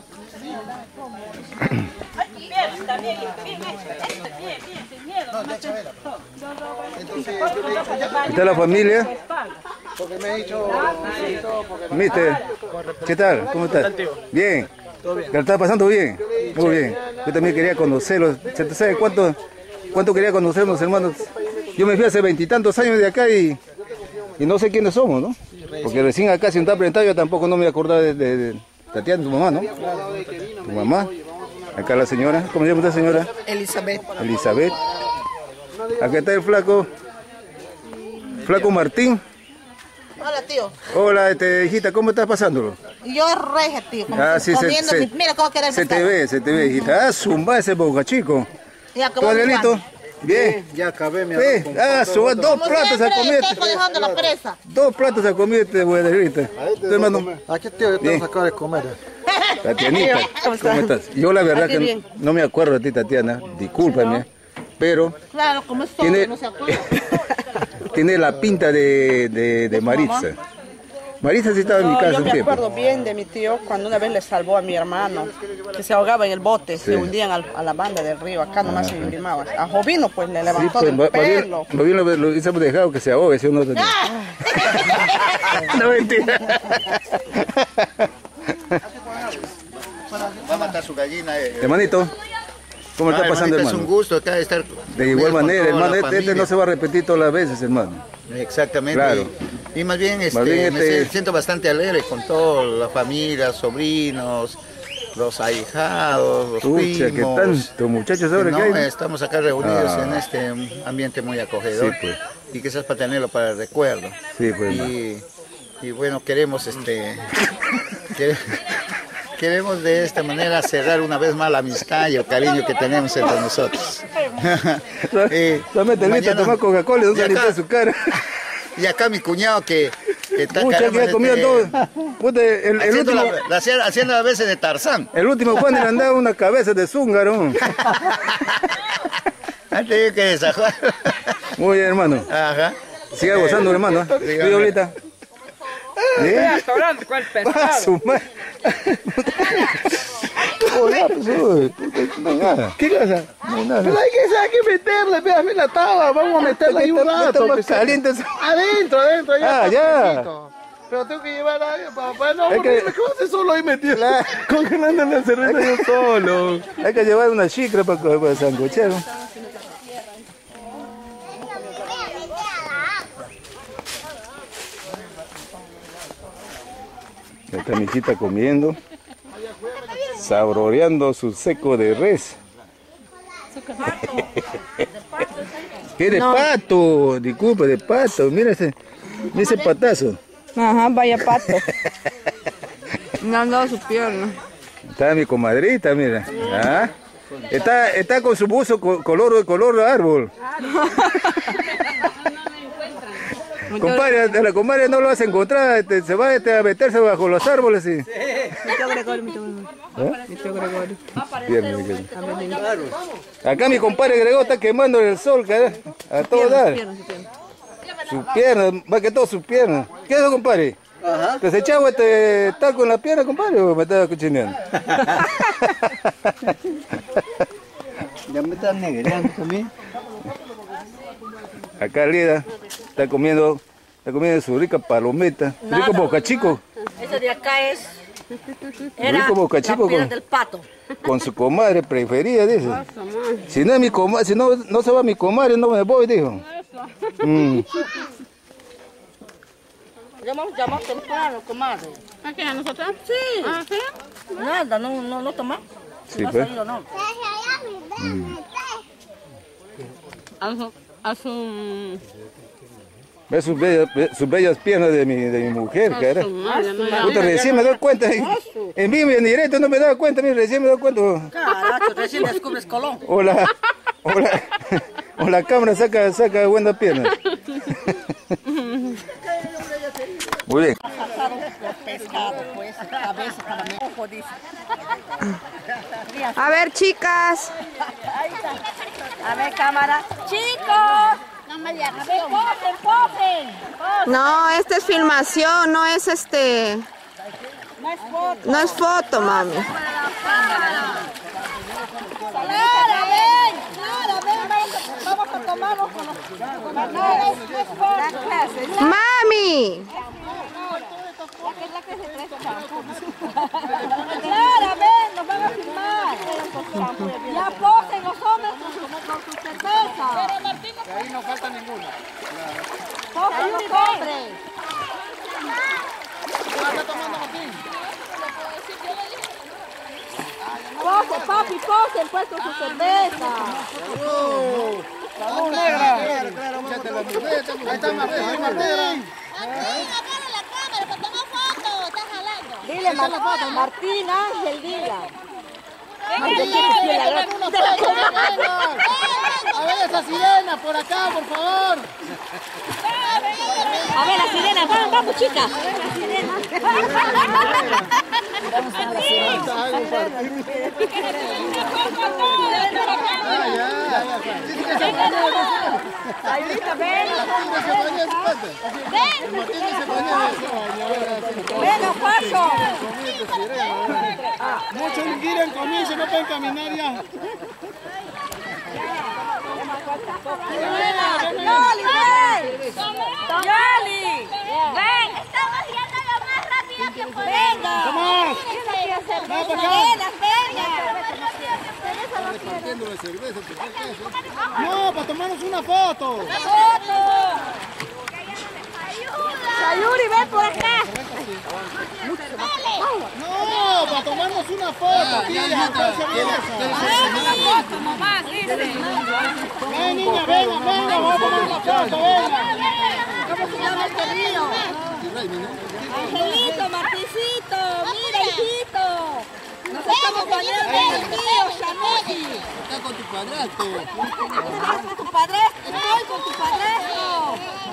¿Está la familia? Porque me he dicho... Mister, ¿qué tal? ¿Cómo estás? Bien. ¿Te lo estás pasando bien? Muy bien. Yo también quería conocerlos. ¿Se sabe cuánto, cuánto quería conocernos, hermanos? Yo me fui hace veintitantos años de acá y, y no sé quiénes somos, ¿no? Porque recién acá se está presentado, yo tampoco no me acordaba de, de, de Tatiana, tu mamá, ¿no? Tu mamá. Acá la señora, ¿cómo se llama esta señora? Elizabeth. Elizabeth. Acá está el flaco. Flaco Martín. Hola, tío. Hola, este, hijita, ¿cómo estás pasándolo? Yo reje, tío. Como Ah, si sí, se, comiendo se, mi- Mira cómo queda el se te pescado. ve, se te ve, hijita. Ah, zumba ese boca chico. Ya, ¿Tú, como Adrielito? Bien. Ya acabé mi Sí. Ah, suba dos Como platos a siempre, comer. tengo dejando la presa. Dos platos a comer, este, güey, ahorita. Tu hermano. Aquí, tío, yo te Bien. voy a sacar de comer. Tatianita, ¿Cómo estás? ¿cómo estás? Yo la verdad Aquí que bien. no me acuerdo de ti, Tatiana, discúlpame, pero Claro, como es todo, Tiene- no se acuerda. tiene la pinta de, de, de Maritza. Maritza sí estaba en mi No, casa yo un me tiempo. acuerdo bien de mi tío cuando una vez le salvó a mi hermano, que se ahogaba en el bote, Sí. se hundían al- a la banda del río, acá nomás en Yurimagua. A Jovino pues le Sí, levantó pues, del más más bien, pelo. más bien lo, lo hubiésemos dejado que se ahogue, si uno tenía. No, mentira. Va a matar su gallina. Eh. Hermanito, ¿cómo Ah, está pasando, hermanito, hermano? Es un gusto acá estar. De igual con manera, toda hermano, la este, este familia. no se va a repetir todas las veces, hermano. Exactamente. Claro. Y, y más bien, este, Más bien me este- siento bastante alegre con toda la familia, sobrinos, los ahijados, los Pucha, que primos. tanto muchachos ahora No, que hay. estamos acá reunidos Ah. en este ambiente muy acogedor. Sí, pues. Y quizás para tenerlo para el recuerdo. Sí, pues, Y, y bueno, queremos este que- queremos de esta manera cerrar una vez más la amistad y el cariño que tenemos entre nosotros. Eh, Solamente el Vito mañana- toma Coca-Cola y no y se acá- limpia su cara. Y acá mi cuñado que, que está Pucha, caramba, que ha comido este, todo. Puta, el, el haciendo, último, la- la hacía- haciendo a veces de Tarzán. el último Juan le han dado una cabeza de zúngaro. Antes digo que desajuar. Muy bien, hermano. Ajá. Siga gozando, hermano. ¿eh? Dígame. ¿Sí, Violeta? ¿Eh? hablando con el Ah, su madre. Hola, pues, uy, puta, no hay nada. ¿Qué cosa? No hay nada. Pero hay que, hay que meterle, ve, a mí la taba, vamos a meterla ahí un Está- está rato. más que sea- caliente eso. Adentro, adentro, ya. Ah, está ya. fresquito. Pero tengo que llevar a alguien para, para no Hay que- aburrirme, ¿qué vas a hacer solo ahí metido? Congelando la cerveza yo solo. Hay que llevar una xicra para, para sancochar. ¿no? Ya está mi hijita comiendo, sabroreando su seco de res. ¿Qué de No. pato? Disculpe, de pato. Mira ese, mira ese patazo. Ajá, vaya pato. Me han dado su pierna. Está mi comadrita, mira. ¿Ah? Está, está con su buzo co- color, color árbol. Compadre, a la comadre no lo vas a encontrar, este, se va este, a meterse bajo los árboles y... Mi tío Gregorio, mi tío Gregorio. ¿Eh? Mi tío Gregorio. Bien, mi querido. Acá mi compadre Gregorio está quemando en el sol, cara, a todo dar. Su pierna, más que todo su pierna. ¿Qué es eso, compadre? Ajá. ¿Te has echado este talco en la pierna, compadre, o me estás cochineando? Ya me están negreando también. Acá Lida está comiendo, está comiendo su rica palometa, rico boca chico, Ese de acá es. Era rico boca chico la piel con, del pato. con su comadre preferida, dice. Si no es mi comadre, si no, no se va mi comadre, no me voy, dijo. Mm. Llamamos, llamamos temprano, comadre. ¿A qué? ¿A nosotros? Sí. ¿Ah, sí? Nada, no, no, no tomamos. Sí, no ha pues. salido, no. A su... A su... Ve sus bellas, ve sus bellas piernas de mi, de mi mujer, cara. madre, no, ya. Puta, recién me doy cuenta, en, en vivo y en directo no me daba cuenta, mira, recién me doy cuenta. Caracho, recién descubres Colón. O la, o la, o la cámara saca, saca buena pierna. Muy bien. Pasado por pescado, pues, a veces para mi ojo, dice. A ver, chicas. Ahí está. A ver, cámara. ¡Chicos! No me digas. A ver, posen, posen. No, esta es filmación, no es este... No es foto. No es foto, mami. Clara, ven. Clara, ven. Vamos, vamos a tomarnos con los... Con los no, es, no es foto. ¡Mami! Clara, ven, nos van a filmar. Ya posen los hombres con, con sus cervezas. Ahí no falta ninguna. Posen los hombres. ¿Qué está tomando Martín? Pose, papi, picosen pues con su cerveza. ¡Salud! ¡Salud, negra! Claro, claro, vamos a la cerveza. Ahí está Martín, ahí Martín. Dile, Mar Martín Ángel, diga. A ver esa sirena por acá, por favor. A ver la sirena, vamos, vamos chicas. Vamos a la sirena. Sayurita, ven. Venga, paso. Muchos quieren comerse, no pueden caminar ya. ¡Yoli, ven! ¡Yoli! ¡Ven! Estamos yendo lo más rápido que podemos. ¡Venga! ¡Vamos! ¡Ven, venga! No, para tomarnos una foto. ¡Foto! Sayuri, ven por acá. No, para tomarnos una foto, tía. Una foto nomás, dice. Ven, niña, venga, venga, vamos a tomar una foto, venga. ¿Cómo se llama este río? Angelito, Martincito, mira, hijito. Nos estamos bañando en el río, Shanuki. Está con tu padrastro. ¿Estás con tu padrastro? Estoy con tu padrastro.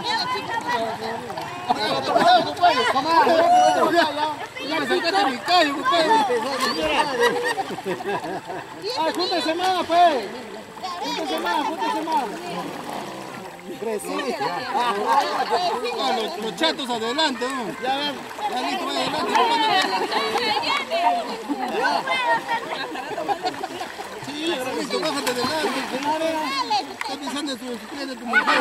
Ya me sacaste mi callo, compadre. Ay, júntense más, pues. Júntense más, júntense más. Los, los chatos adelante, ¿no? Ya ven, ya listo, adelante. Sí, Ramito, bájate adelante. Está pensando en su pies de tu mujer.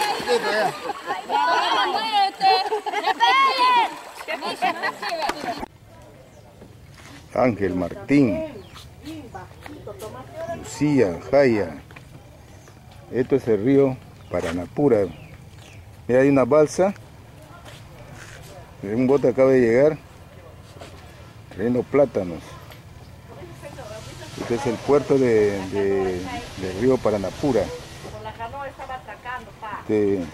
Ángel, Martín, Lucía, Jaya. Esto es el río Paranapura. Mira, hay una balsa. Un bote acaba de llegar trayendo plátanos. Este es el puerto de, de, del río Paranapura. Este,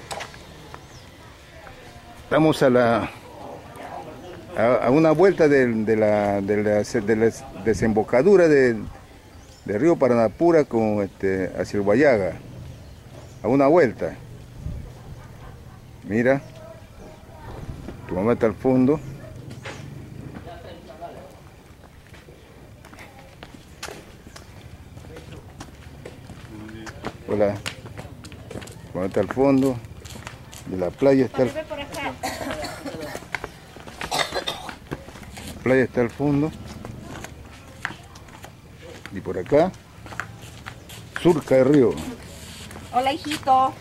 estamos a la a, a una vuelta de, de, la, de, la, de la desembocadura del de río Paranapura con, este, hacia el Guayaga. A una vuelta. Mira, tu mamá está al fondo. Hola, tu mamá está al fondo. De la playa está al... La playa está al fondo. Y por acá surca el río. Hola, hijito.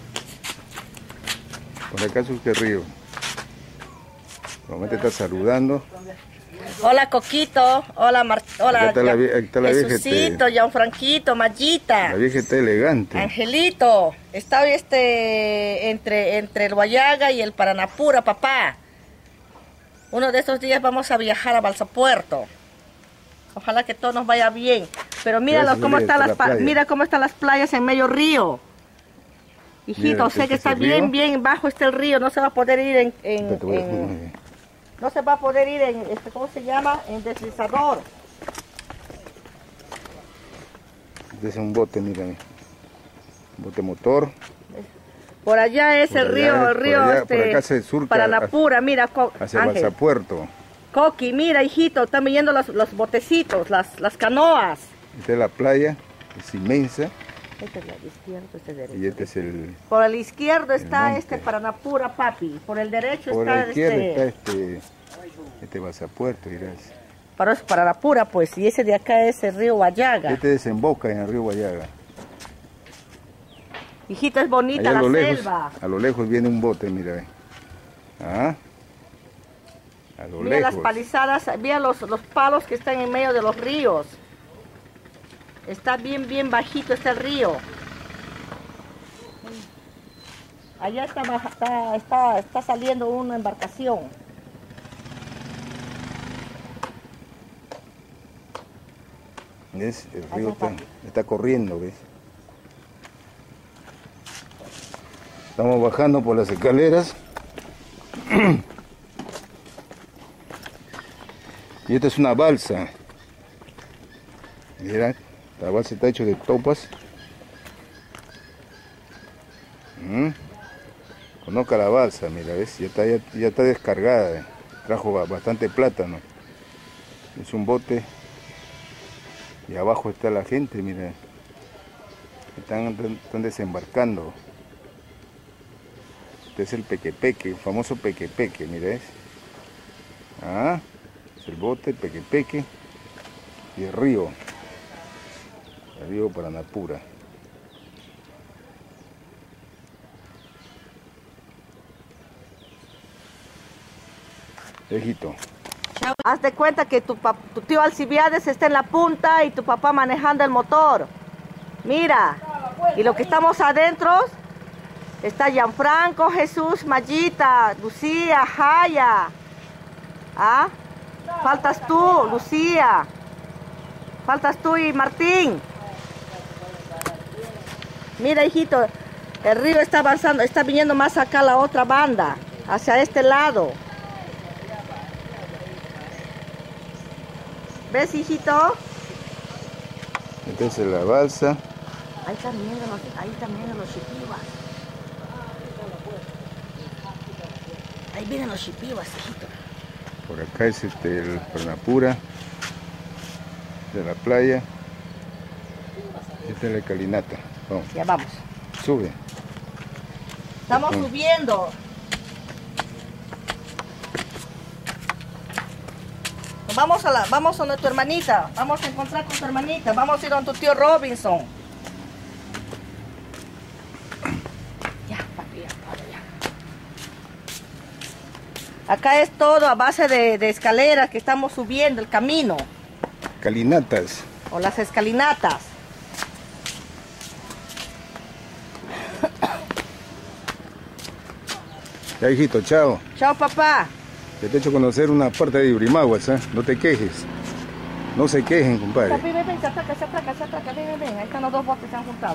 Por acá surca el río. Tu mamá te está saludando. Hola, Coquito. Hola, Mar... Hola, Acá está la, vie- está la vieja. Jesucito, Este, Gianfranquito, Mayita. la vieja está elegante. Angelito. Está este entre, entre el Guayaga y el Paranapura, papá. Uno de estos días vamos a viajar a Balsapuerto. Ojalá que todo nos vaya bien. Pero míralo Gracias, cómo mira, están está las la pa- playa. mira cómo están las playas en medio río. Hijito, Mira, sé este que es está el bien, río. bien bajo este el río. No se va a poder ir en, en- Te voy a- en- no se va a poder ir en, este, ¿cómo se llama? En deslizador. Este es un bote, mira. Un bote motor. Por allá es Por el allá río, es- el por río allá- este, por acá se surca Paranapura, mira, Co- Hacia Ángel. Balsapuerto. Coqui, mira, hijito, están viniendo los, los botecitos, las, las canoas. Esta es la playa, es inmensa. Este es el izquierdo, este es el derecho. Y este es el... Por el izquierdo está monte. este Paranapura, papi. Por el derecho Por está la izquierda este... está este... Este Balsapuerto, dirás. Para Paranapura, pues, y ese de acá es el río Guayaga. Este desemboca en el río Guayaga. Hijito, es bonita Allá a la lo lejos, selva. a lo lejos viene un bote, mira. ve. Ah, a lo Mira las lejos. palizadas, mira los, los palos que están en medio de los ríos. Está bien, bien bajito está el río. Allá está, baja- está, está, está saliendo una embarcación. ¿Ves? El río está, está corriendo, ¿ves? Estamos bajando por las escaleras. Y esta es una balsa. Mira, la balsa está hecha de topas. ¿Mm? Conozca la balsa, mira, ¿ves? Ya está, ya, ya está descargada. Trajo bastante plátano. Es un bote. Y abajo está la gente, mira. Están, están desembarcando. Este es el pequepeque, el famoso pequepeque, mira, ¿ves? Ah, es el bote, el pequepeque y el río. El río Paranapura. Viejito. Haz de cuenta que tu, tu tío Alcibiades está en la punta y tu papá manejando el motor. Mira, y lo que estamos adentro está Gianfranco, Jesús, Mayita, Lucía, Jaya. ¿Ah? Faltas tú, Lucía. Faltas tú y Martín. Mira, hijito, el río está avanzando, está viniendo más acá la otra banda, hacia este lado. ¿Ves, hijito? Entonces la balsa. Ahí también los, ahí también los chipivas. Ahí vienen los chipivas, hijito. Por acá es este, el Paranapura de la playa. Esta es la calinata. Vamos. Ya vamos. Sube. Estamos Vamos. subiendo. Vamos a la, vamos a donde tu hermanita. Vamos a encontrar con tu hermanita. Vamos a ir donde tu tío Robinson. Ya, papi, ya, papi, ya. Acá es todo a base de, de escaleras que estamos subiendo el camino. Calinatas. O las escalinatas. Ya, hijito, chao. Chao, papá. Ya te he hecho conocer una parte de Yurimaguas, ¿eh? No te quejes. No se quejen, compadre. Papi, ven, ven, se atraca, se atraca, se atraca, ven, ven, ven. Ahí están los dos botes que se han juntado.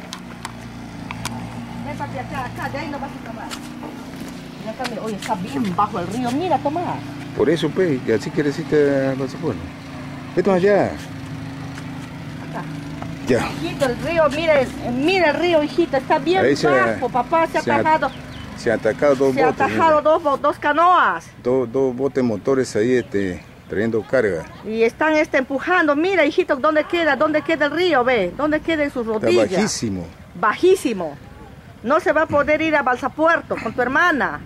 Ven, papi, acá, acá, de ahí no vas a tomar. Mira acá, mira, oye, está bien bajo el río, mira, Tomás. Por eso, pe, que así quieres irte a Pasaporte. Vete más allá. Acá. Ya. Hijito, el río, mira, el- mira el río, hijito, está bien Ahí se- bajo, papá, se ha se ha- atajado, Se han atacado dos se ha botes. atajado mira. dos, bo- dos canoas. Dos, dos botes motores ahí este, trayendo carga. Y están este, empujando, mira, hijito, ¿dónde queda? ¿Dónde queda el río, ve? ¿Dónde queda en sus Está rodillas? bajísimo. Bajísimo. No se va a poder ir a Balsapuerto con tu hermana.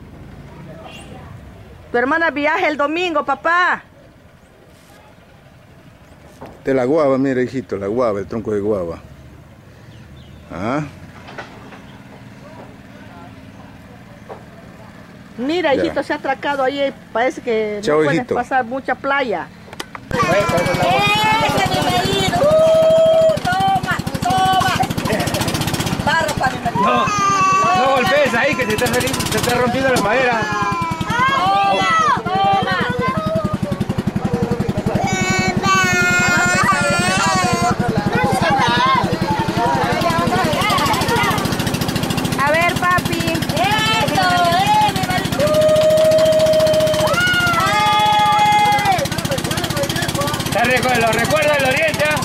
Tu hermana viaja el domingo, papá. De la guava, mira, hijito, la guava, el tronco de guava. Ah, Mira, Ya. hijito, se ha atracado ahí. Parece que Chao, no puedes hijito. pasar mucha playa. ¡Ese mi marido! ¡Uh! ¡Toma, toma! Barro para mi marido. No, no golpees ahí que se está, saliendo- se está rompiendo la madera. ¡Toma, toma! A ver, papi. ¡Eso! ¡Eh, mi marido! Te recu- lo recuerda del oriente. ¿Ah?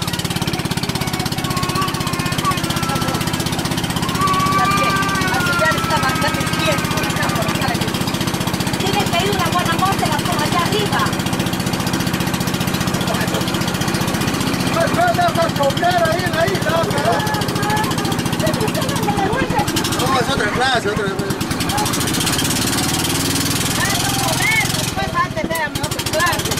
Tiene que ir una buena moza por allá arriba. a comprar ahí en la isla, no, es otra clase, otra clase. Después antes éramos otra clase.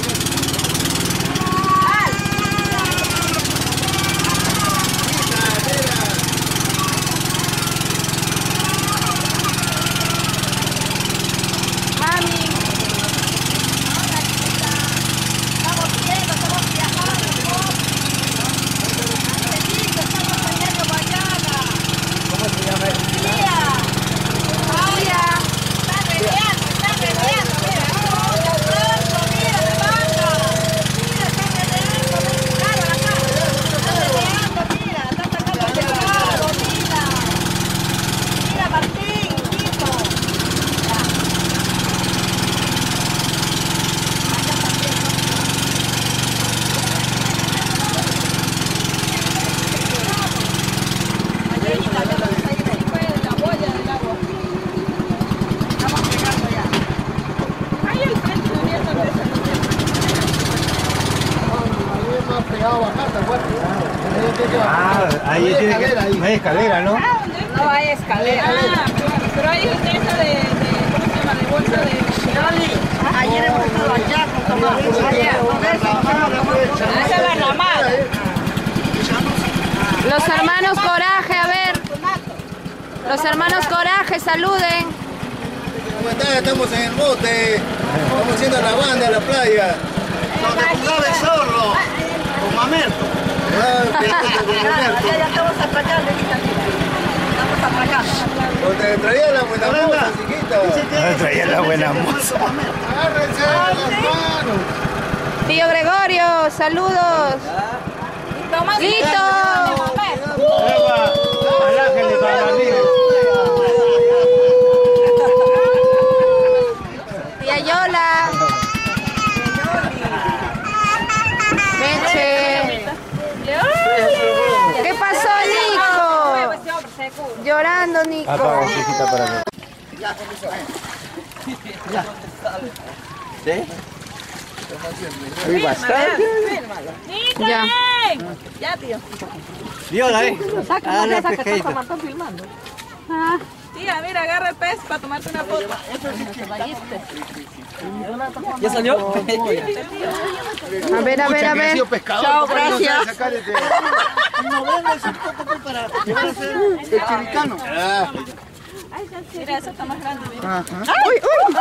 a bajar, ¿te acuerdas? Ah, ahí tiene que... No hay escalera, ¿no? No hay escalera. Ah, pero hay de esa de, de, ¿cómo se llama? De bolsa de... Ayer hemos estado allá con Tomás. Esa es la ramada. Los hermanos Coraje, a ver. Los hermanos Coraje, saluden. ¿Cómo están? Estamos en el bote. Estamos haciendo la banda en la playa. Donde jugaba el zorro. Con Mamerto. Ya, ya estamos atracando, estamos atracando. Donde traía la buena moza, chiquita. Donde traía la buena moza. Agárrense las manos. Tío Gregorio, saludos. ¡Listo! Tía Yola. Meche. ¿Qué pasó, Nico? Llorando, Nico. Apaga, chiquita, para mí. ¿Sí? Hay bastante. Ya. Ya, tío. Viola, eh. Saca Ah, una la de esas que pescadita. estás tomando, filmando. Ah. Tía, mira, agarra el pez para tomarte una foto. ¿Ya salió? A ver, a ver, a ver. Chao, gracias. No vengas un poco para llevarse el chiricano. Mira, esa está más grande. ¡Uy, uy!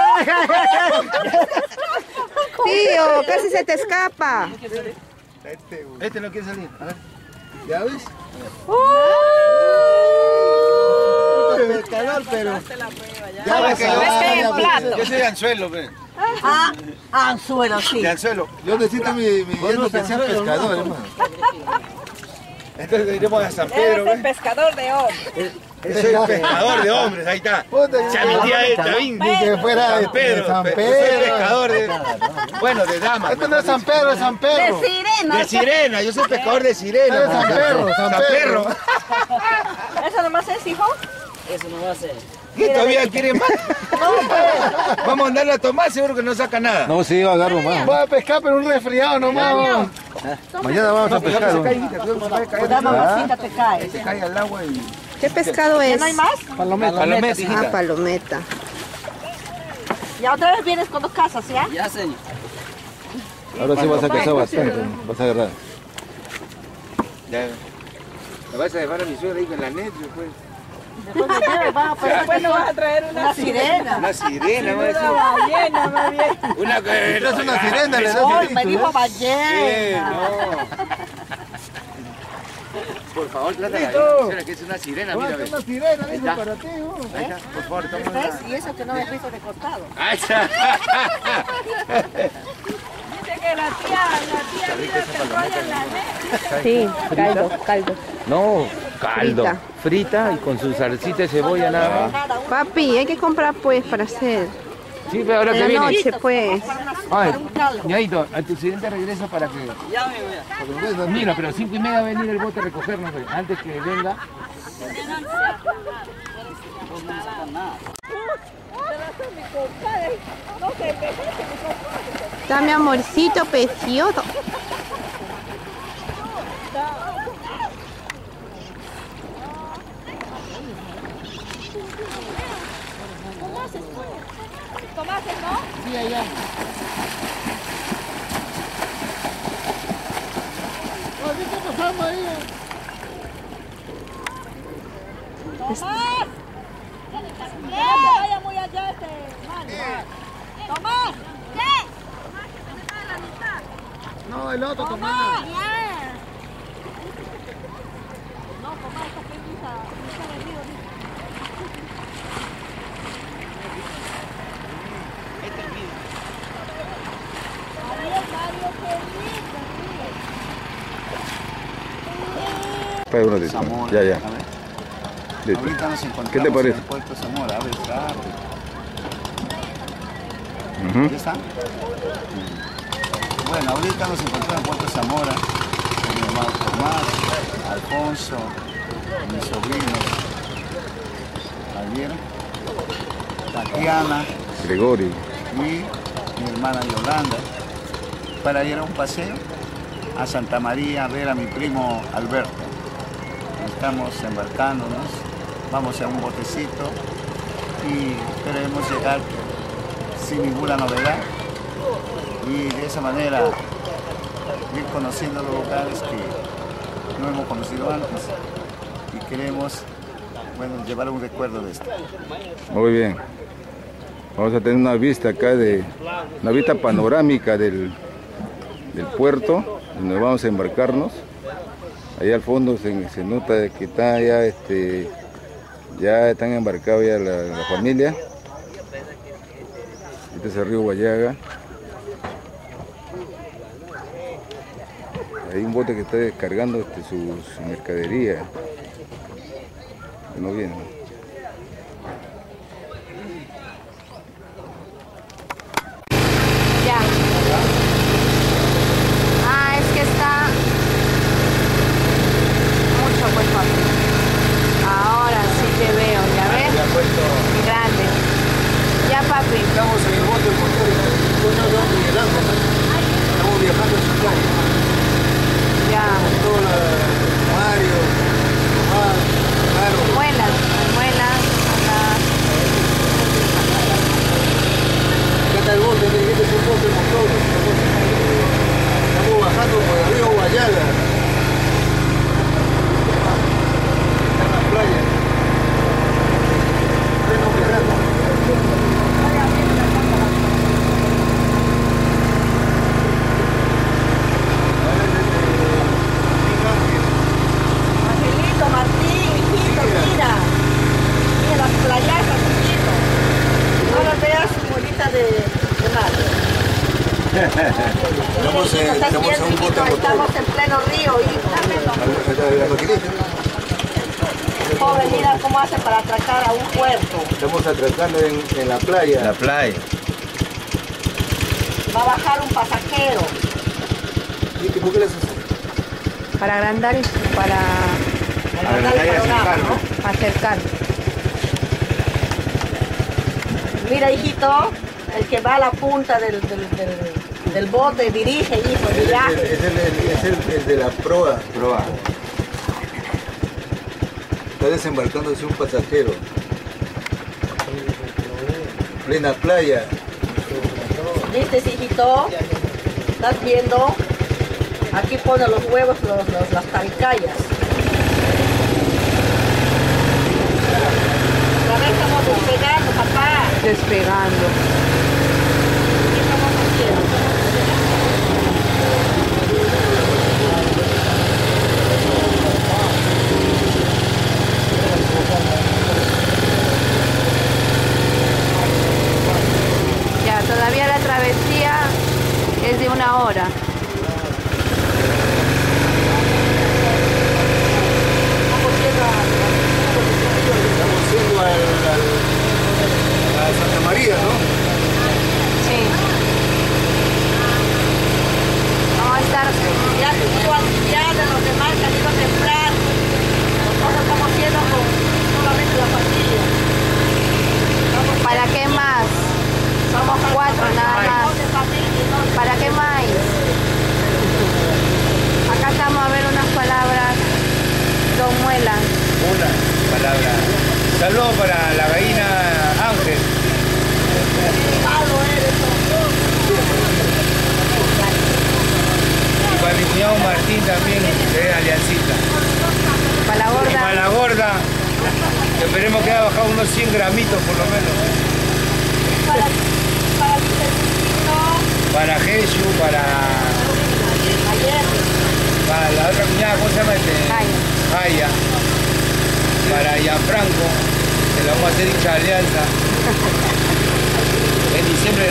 Tío, casi se te escapa. Este no quiere salir. A ver. ¿Ya ves? Uh. El calor, pero... Ya ves que yo, Pesca en plato. yo soy de anzuelo, ve. Ah, anzuelo, sí. De anzuelo. Yo necesito mi, mi yerno que sea pescador, hermano. Entonces iremos a San Él Pedro, es el ve. pescador de hombres. Soy pescador de hombres, ahí está. Ya mi tía es David. Ni que fuera de San Pedro. San pe- Pedro. Soy pescador de... Bueno, de damas. Esto no es San Pedro, es San Pedro. De sirena. De sirena, yo soy pescador de sirena. Es San Pedro, San Pedro. ¿Eso nomás es, hijo? Eso no va a ser. ¿Qué todavía quiere más? Vamos a andarle a tomar, seguro que no saca nada. No, sí, agarro más. Voy a pescar, pero un resfriado nomás. vamos. Mañana vamos a pescar. ¿no? Cuidado, mamacita, te cae. Se cae al agua y... ¿Qué pescado es? ¿No hay más? Palometa. Palometa, Ah, hijita. palometa. Ya otra vez vienes con dos casas, ¿ya? Ya, señor. Ahora sí vas a cazar bastante. Vas a agarrar. Ya. La vas a llevar a mi suegra ahí con la net, después. Después me lleve, va, pero Después nos vas a traer una, una sirena. Una sirena, va a decir. Una ballena, más bien. Una que... Es una sirena, le das Hoy un me dijo Sí, ballena. no. Por favor, trata a la señora que es una sirena, mira, ve. Una sirena, Ahí dice está. para ti. ¿no? Ahí está, por favor, toma ¿Ves? una... Y eso que no me visto recortado. Ahí está. Dice que la tía, la tía vida te enrolla en la net. Sí, caldo, caldo. No, caldo. Frita. Frita y con su salsita de cebolla nada más. Papi, hay que comprar pues para hacer. Sí, pero ahora En que la viene. noche pues. Ay, ñadito, a tu siguiente regresa para que... Ya, mi voy a. Mira, pero a cinco y media va a venir el bote a recogernos, ve, antes que venga. Está mi amorcito precioso. Tomás, ¿no? Sí, allá. Oye, ¿qué pasamos ahí? Tomás. No se vaya muy allá este Mario. Tomás. ¿Qué? No, el otro, Tomás. Tomás. No, Tomás, esta premisa no se ha venido. Para uno de Zamora. Ya, ya. A ver. Listo. Ahorita nos encontramos ¿Qué te parece? en el puerto Zamora. A ver, claro. Ujú. ¿Ya está? Bueno, ahorita nos encontramos en Puerto Zamora con mi hermano Tomás, Alfonso, mis sobrinos, Javier, Tatiana Gregorio. y mi hermana Yolanda para ir a un paseo a Santa María a ver a mi primo Alberto. Estamos embarcándonos, vamos a un botecito y esperemos llegar sin ninguna novedad y de esa manera ir conociendo los lugares que no hemos conocido antes y queremos, bueno, llevar un recuerdo de esto. Muy bien. Vamos a tener una vista acá, de una vista panorámica del, del puerto, donde vamos a embarcarnos. Ahí al fondo se, se nota que está ya, este, ya están embarcados ya la, la familia. Este es el río Huallaga. Hay un bote que está descargando este, su, su mercadería. Que no viene. Ya. Ah, es que está mucho pues papi. Ahora sí te veo, ya ves. Grande. Ya papi. Estamos en el bote motor. Estamos viajando en su playa. Ya. Todo la, Mario, Tomás, Carlos. Buenas, buenas. Acá está el bote, este es un bote motor. Estamos bajando por el río Huallaga. En la playa. Estamos viajando. Angelito, Martín, hijito, mira. Mira las playas, hijito. Ahora veas su bolita de, de mar. Estamos, en, ¿Estás estamos viendo, en un bote hijito? motor. Estamos en pleno río, hijo. La maquinita. Joven, mira cómo hace para atracar a un puerto. Estamos atracando en, en la playa. La playa. Va a bajar un pasajero. ¿Y por qué le haces? Para agrandar y para agrandar el panorama, ¿no? acercar. Mira, hijito, el que va a la punta del, del, del, del bote dirige, hijo, Es mira. el, es el, es el, el de la proa. Proa. Está desembarcándose un pasajero. Plena playa. ¿Viste, hijito? ¿Estás viendo? Aquí ponen los huevos, los, los, las talcayas. También estamos despegando, papá. Despegando. ¿Qué estamos haciendo? Ya, todavía la travesía es de una hora. Estamos yendo al, al, a Santa María, ¿no? Sí. Vamos a estar... Ya te digo, ya de los demás han ido temprano. Nosotros estamos yendo con solamente la familia. ¿Para qué más? Somos cuatro nada más. ¿Para qué más? Acá estamos a ver unas palabras. Don Muela. Una palabra. Saludos para la gallina Ángel. Y para mi cuñado Martín también, de Aliancita. Para la gorda. Y para la gorda, que esperemos que haya bajado unos cien gramitos por lo menos. Para, para Vicentino. Para Jesús, para... Para la otra cuñada, ¿cómo se llama este? Jaya. Para Gianfranco, que le vamos a hacer hincha alianza. En diciembre.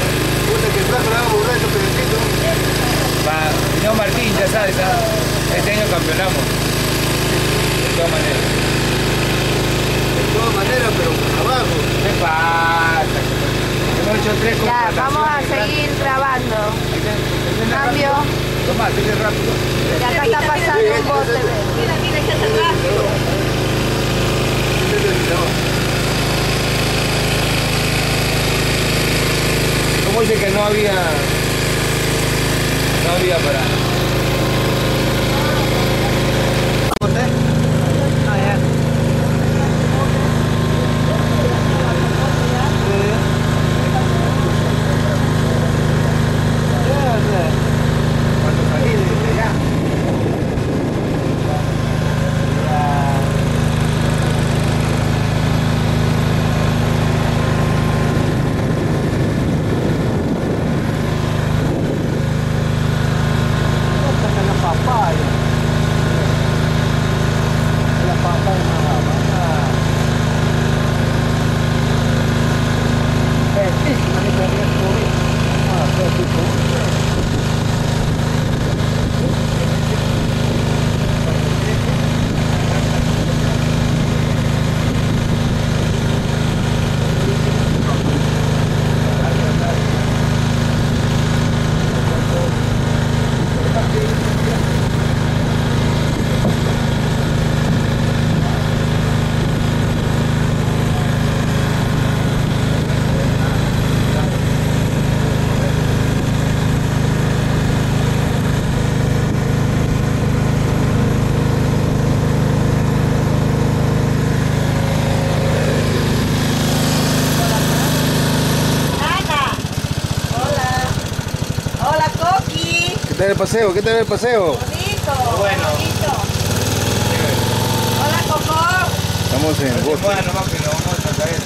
Para señor Martín, ya sabes, este año campeonamos. De todas maneras. De todas maneras, pero por abajo. ¿Qué pasa? Hemos hecho tres Ya, vamos a seguir grabando. Cambio. Toma, sigue rápido. Y acá está pasando un bote. Mira, mira, que hace rápido. ¿Cómo dice que no había... No había para... paseo? ¿Qué tal el paseo? Bonito. Bueno. Bonito. Hola, Coco. Estamos en el bosque. Bueno, no, que lo vamos a traer.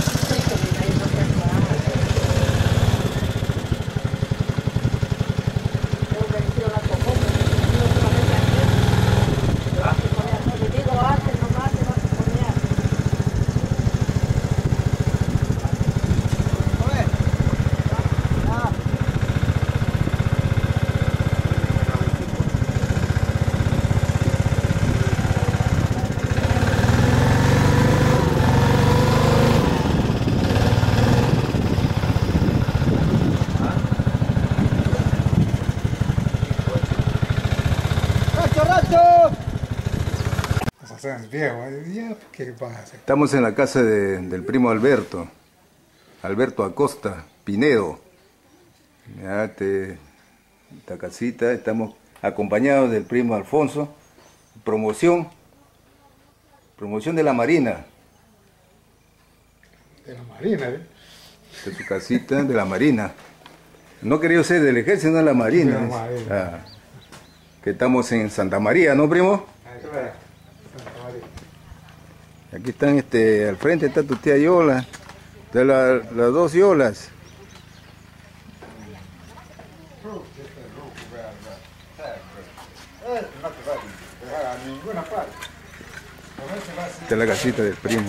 Estamos en la casa de, del primo Alberto, Alberto Acosta Pinedo. Ya este, esta casita, estamos acompañados del primo Alfonso. Promoción, promoción de la Marina. De la Marina, ¿eh? De su casita, de la Marina. No quería ser del ejército, sino de la Marina. De la Marina. Ah, que estamos en Santa María, ¿no, primo? Aquí están, este, al frente está tu tía Yola, de la, las dos Yolas. Esta es la casita del primo.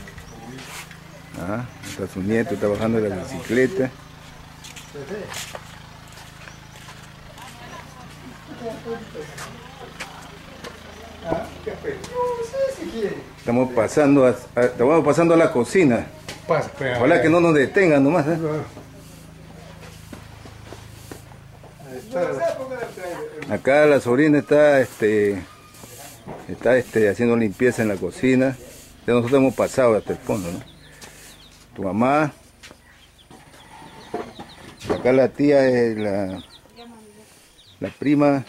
Ah, está su nieto, está bajando de la bicicleta. Estamos pasando a, a, estamos pasando a la cocina. Ojalá que no nos detengan nomás, ¿eh? Acá la sobrina está este está este haciendo limpieza en la cocina. Ya nosotros hemos pasado hasta el fondo, ¿no? Tu mamá. Acá la tía es la la prima.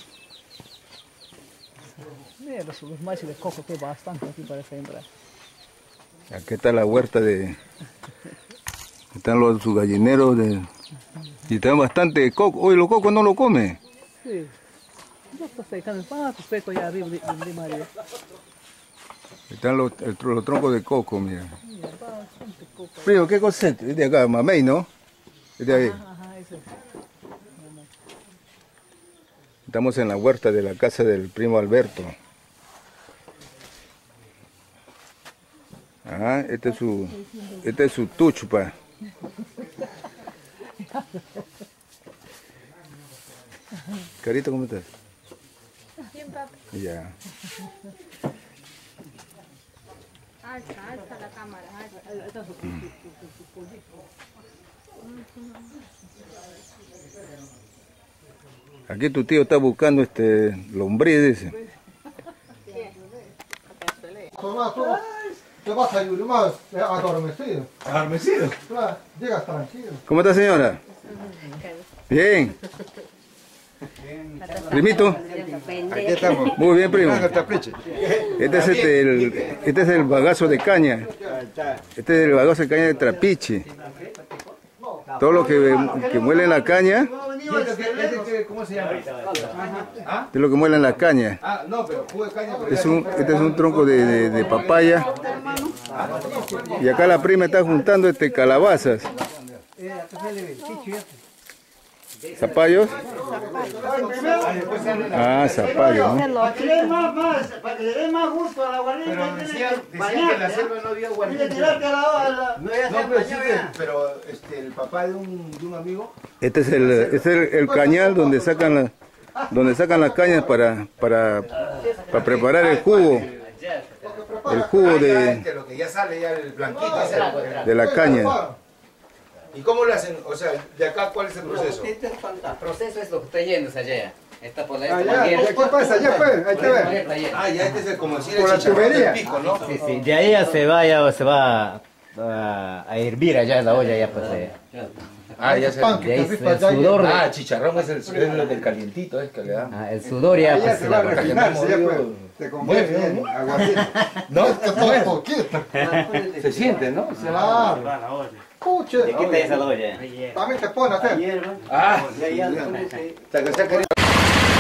Mira los, los maíces de coco, que bastante aquí para esa hembra. Aquí está la huerta de... Están los sus gallineros de... Y están bastante coco. Hoy los cocos no lo come. Sí. Ya está secando el pato seco ya arriba de, de, de María. Están los, el, los troncos de coco, mira. Mira, bastante coco. Primo, ¿qué cosa es? Es de acá, mamey, ¿no? Es de ahí. Ajá, ajá, ese. Estamos en la huerta de la casa del primo Alberto. Ajá, este es su, este es su tuchupa. Carito, ¿cómo estás? Bien, papi. Ya. Alza, alza la cámara. Alza. Mm. Aquí tu tío está buscando este lombriz, dice. Te vas a ir más adormecido. ¿Adormecido? Claro, llegas tranquilo. ¿Cómo está, señora? Bien. Primito. Aquí estamos. Muy bien, primo. Este es, este, el, este es el bagazo de caña. Este es el bagazo de caña de trapiche. Todo lo que, que muele en la caña. ¿Cómo se llama? Este es lo que muele en la caña. Ah, no, pero jugo de caña. Este es un, este es un tronco de, de, de papaya. Y acá la prima está juntando este calabazas. ¿Zapallos? Ah, zapallos, ¿no? Para que le dé más, más, para que le dé más gusto a la guarida. Pero decían, decían que en la selva no había guarida. No, pero sí, pero este, el papá de un, de un amigo. Este es el, este es el, el cañal donde sacan la, donde sacan las cañas para, para, para preparar el jugo. El jugo de, Lo que ya sale, ya el blanquito. de la caña. ¿Y cómo lo hacen? O sea, de acá, ¿cuál es el proceso? El proceso es lo que está yendo allá. Está por la Ah, ya, ¿qué pasa? Ya pues, ahí te ves. Ah, ya este es el, como decir, Por el la chicharrón tubería. del pico, ¿no? Sí, sí, de ahí ya se va, ya se va a, a hervir allá en la olla, ya pues. eh. Ah, ya se De ahí el sudor. de- Ah, chicharrón es el, es el del calientito, es que le dan. Ah, el sudor ya, Ahí ya pues, se se va a la- refinarse, ya pues. Te conviene bien, aguacate. ¿No? Todo poquito. Se siente, ¿no? Se Claro. Escuche. ¿De qué te esa la olla? También te pone a hacer. Ah, ya, ya.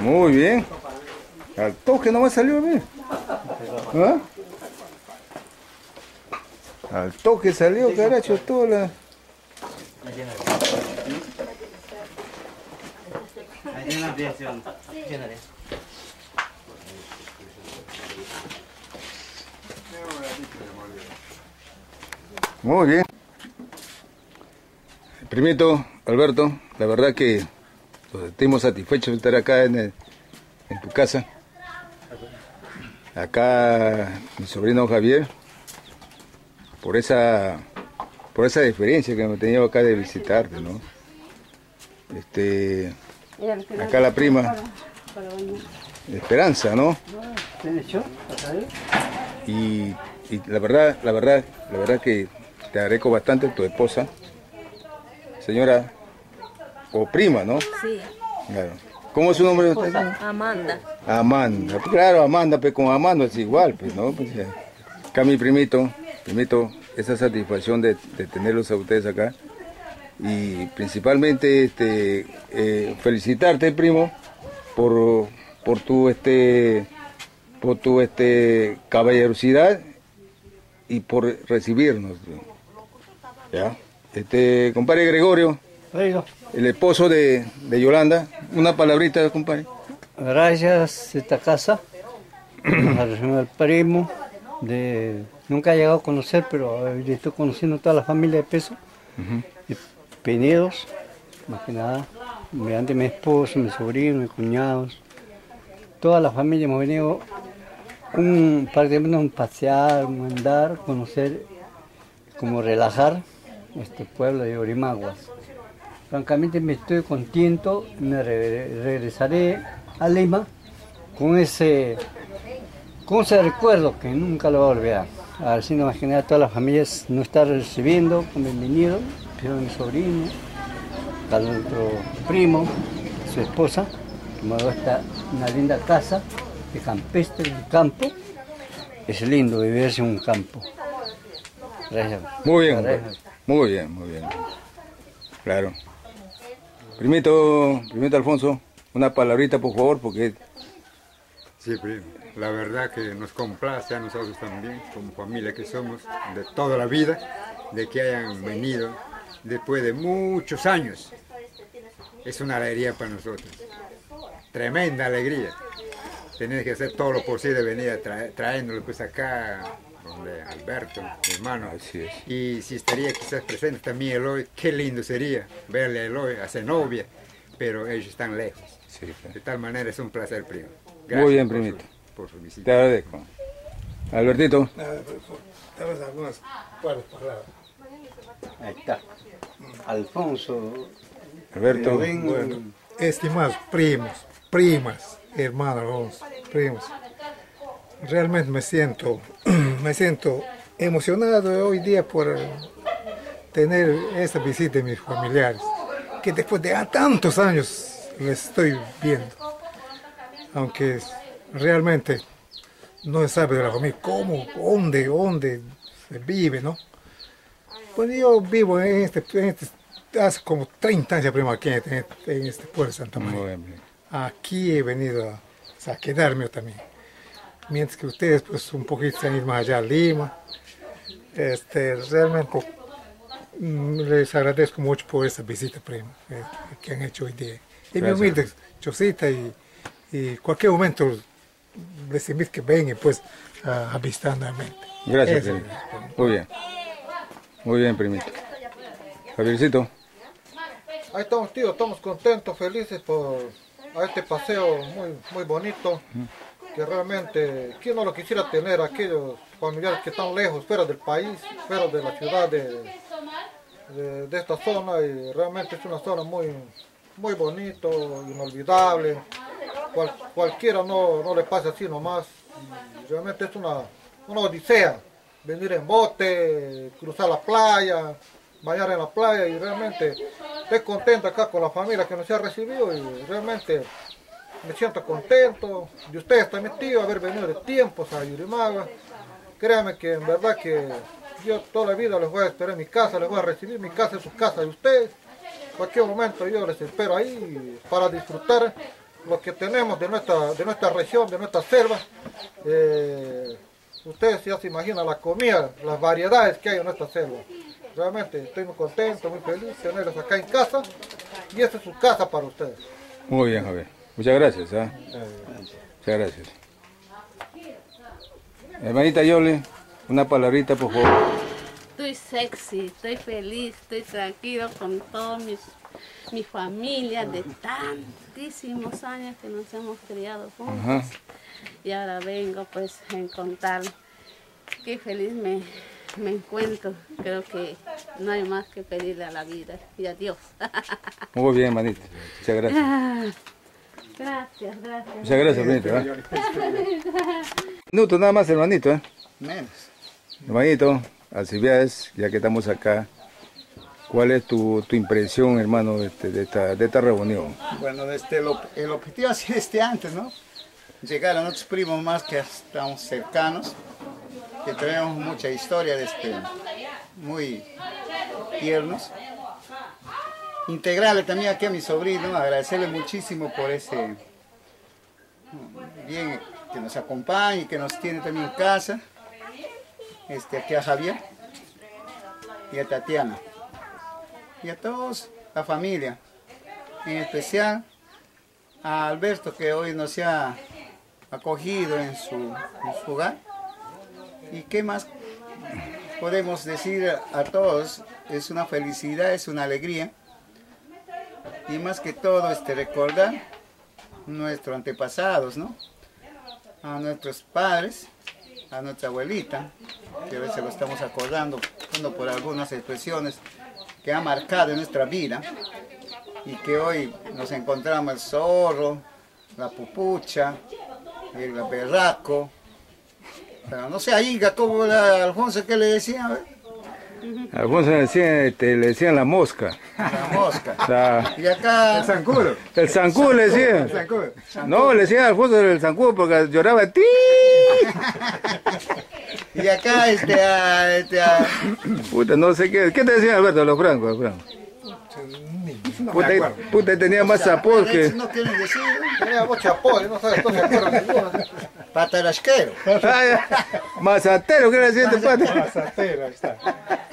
Muy bien. Al toque nomás salió bien. ¿Ah? Al toque salió, caracho, toda la... Muy bien. Primito, Alberto, la verdad que nos sentimos satisfechos de estar acá en, el, en tu casa. Acá mi sobrino Javier, por esa por esa diferencia que hemos tenido acá de visitarte, ¿no? Este, acá la prima, Esperanza, ¿no? Y, y la verdad, la verdad, la verdad que te agradezco bastante tu esposa, señora, o prima, ¿no? Sí. Claro. ¿Cómo es su nombre? Amanda. Amanda. Claro, Amanda, pues con Amanda es igual, pues, ¿no? Pues, ya. Acá mi primito, primito, esa satisfacción de, de tenerlos a ustedes acá. Y principalmente este, eh, felicitarte, primo, por, por tu este por tu este caballerosidad y por recibirnos. ¿Ya? Este, compadre Gregorio, el esposo de, de Yolanda, una palabrita, compadre. Gracias, esta casa, al primo, de, nunca he llegado a conocer, pero estoy conociendo toda la familia de Peso, uh-huh. de Penedos, más que nada, mediante mi esposo, mi sobrino, mis cuñados, toda la familia hemos venido un, prácticamente un pasear, un andar, conocer, como relajar este pueblo de Orimaguas. Francamente me estoy contento, me re regresaré a Lima con ese, con ese recuerdo que nunca lo voy a olvidar. A ver si no más que nada todas las familias nos están recibiendo, con bienvenido, a mi sobrino, a nuestro primo, su esposa, que me ha dado esta una linda casa de campestre, de campo. Es lindo vivirse en un campo. Gracias. Muy bien, Gracias. muy bien, muy bien. Claro. Primito, primito Alfonso, una palabrita por favor, porque... Sí, primo. La verdad que nos complace a nosotros también, como familia que somos, de toda la vida, de que hayan venido después de muchos años. Es una alegría para nosotros. Tremenda alegría. Tener que hacer todo lo posible, venir tra trayéndolo pues acá, donde Alberto, mi hermano. Así es. Y si estaría quizás presente también Eloy, qué lindo sería verle a Eloy, a Zenobia, pero ellos están lejos. Sí, claro. De tal manera es un placer, primo. Gracias. Muy bien, primito. Por su visita. Te agradezco. Albertito. Tal vez algunas palabras. Ahí está. Alfonso. Alberto. Bueno, estimados primos, primas, hermanos, primos. Realmente me siento, me siento emocionado hoy día por tener esta visita de mis familiares, que después de tantos años les estoy viendo. Aunque realmente no se sabe de la familia cómo, dónde, dónde se vive, ¿no? Pues yo vivo en este, en este hace como treinta años primo aquí en este, en este pueblo de Santa María. Aquí he venido a, a quedarme también. Mientras que ustedes pues un poquito se han ido más allá a Lima. Este, realmente mm, les agradezco mucho por esta visita, primo, eh, que han hecho hoy día. Y mi humilde chocita y, y cualquier momento les invito que vengan pues a, a visitar nuevamente. Gracias, Eso, muy bien. Muy bien, primito. Javiercito. Ahí estamos, tío, estamos contentos, felices por a este paseo muy, muy bonito. Que realmente, ¿quién no lo quisiera tener? Aquellos familiares que están lejos, fuera del país, fuera de la ciudad de, de, de esta zona, y realmente es una zona muy, muy bonito, inolvidable. Cual, cualquiera no, no le pasa así nomás. Y realmente es una, una odisea, venir en bote, cruzar la playa, bañar en la playa, y realmente estoy contento acá con la familia que nos ha recibido, y realmente me siento contento de ustedes también, tío, haber venido de tiempos a Yurimaguas. Créanme que en verdad que yo toda la vida les voy a esperar en mi casa, les voy a recibir. Mi casa es su casa de ustedes. En cualquier momento yo les espero ahí para disfrutar lo que tenemos de nuestra, de nuestra región, de nuestra selva. Eh, ustedes ya se imaginan la comida, las variedades que hay en nuestra selva. Realmente estoy muy contento, muy feliz de tenerlos acá en casa y esta es su casa para ustedes. Muy bien, Javier. Muchas gracias. ¿eh? Muchas gracias. Hermanita Yoli, una palabrita, por favor. Estoy sexy, estoy feliz, estoy tranquilo con toda mi, mi familia de tantísimos años que nos hemos criado juntos. Ajá. Y ahora vengo pues a encontrar qué feliz me, me encuentro. Creo que no hay más que pedirle a la vida y a Dios. Muy bien, hermanita. Muchas gracias. Gracias, gracias. Muchas gracias, hermanito. ¿eh? Minuto nada más, hermanito. ¿eh? Menos. Hermanito, Alcibiades, ya que estamos acá, ¿cuál es tu, tu impresión, hermano, de, este, de, esta, de esta reunión? Bueno, este, el, el objetivo ha sido este antes, ¿no? Llegar a nuestros primos más que estamos cercanos, que tenemos mucha historia de este, muy tiernos. Integrarle también aquí a mi sobrino, agradecerle muchísimo por ese bien que nos acompaña y que nos tiene también en casa. Este, aquí a Javier y a Tatiana y a todos, la familia, en especial a Alberto, que hoy nos ha acogido en su, en su hogar. Y qué más podemos decir a todos, es una felicidad, es una alegría. Y más que todo, este, recordar nuestros antepasados, ¿no? A nuestros padres, a nuestra abuelita, que a veces lo estamos acordando por algunas expresiones que han marcado en nuestra vida y que hoy nos encontramos el zorro, la pupucha, el berraco. Pero no sé, ahí como la Alfonso, ¿qué le decían? Alfonso le decían, este, le decían la mosca. La mosca. La... Y acá... El zancudo. El zancudo le decían. El zancudo. No, le decían a Alfonso el zancudo porque lloraba ti. Y acá este a, este a... Puta, no sé qué. ¿Qué te decían, Alberto, los francos? Los francos? No puta, puta, tenía más apodos que... No quieren decir, tenía mucho apodo, no sabes, no se acuerdan ninguno. Patarasquero. Mazatero, ¿qué le decían de pata? Mazatero, ahí está.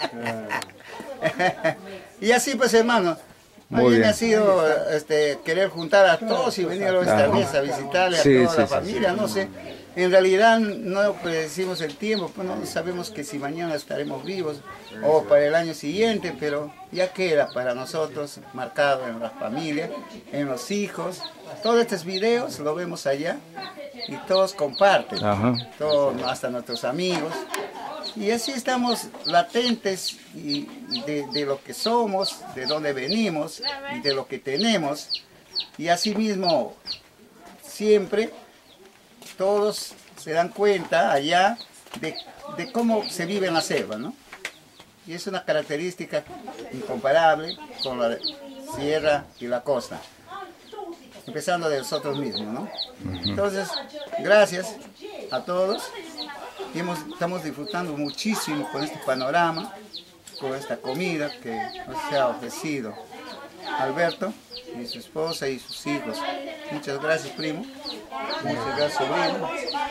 Y así pues, hermano, a mí me ha sido este, querer juntar a todos y venir esta vez a visitarle a sí, toda sí, la sí, familia, sí. No sé. En realidad no predecimos el tiempo, pues no sabemos que si mañana estaremos vivos o para el año siguiente, pero ya queda para nosotros marcado en la familia, en los hijos. Todos estos videos lo vemos allá y todos comparten, Ajá. Todos, hasta nuestros amigos. Y así estamos latentes y de, de lo que somos, de dónde venimos y de lo que tenemos. Y así mismo siempre todos se dan cuenta allá de, de cómo se vive en la selva, ¿no? Y es una característica incomparable con la sierra y la costa, empezando de nosotros mismos, ¿no? Entonces, gracias a todos. Y hemos, estamos disfrutando muchísimo con este panorama, con esta comida que nos ha ofrecido Alberto y su esposa y sus hijos. Muchas gracias, primo. Muchas gracias, sobrino.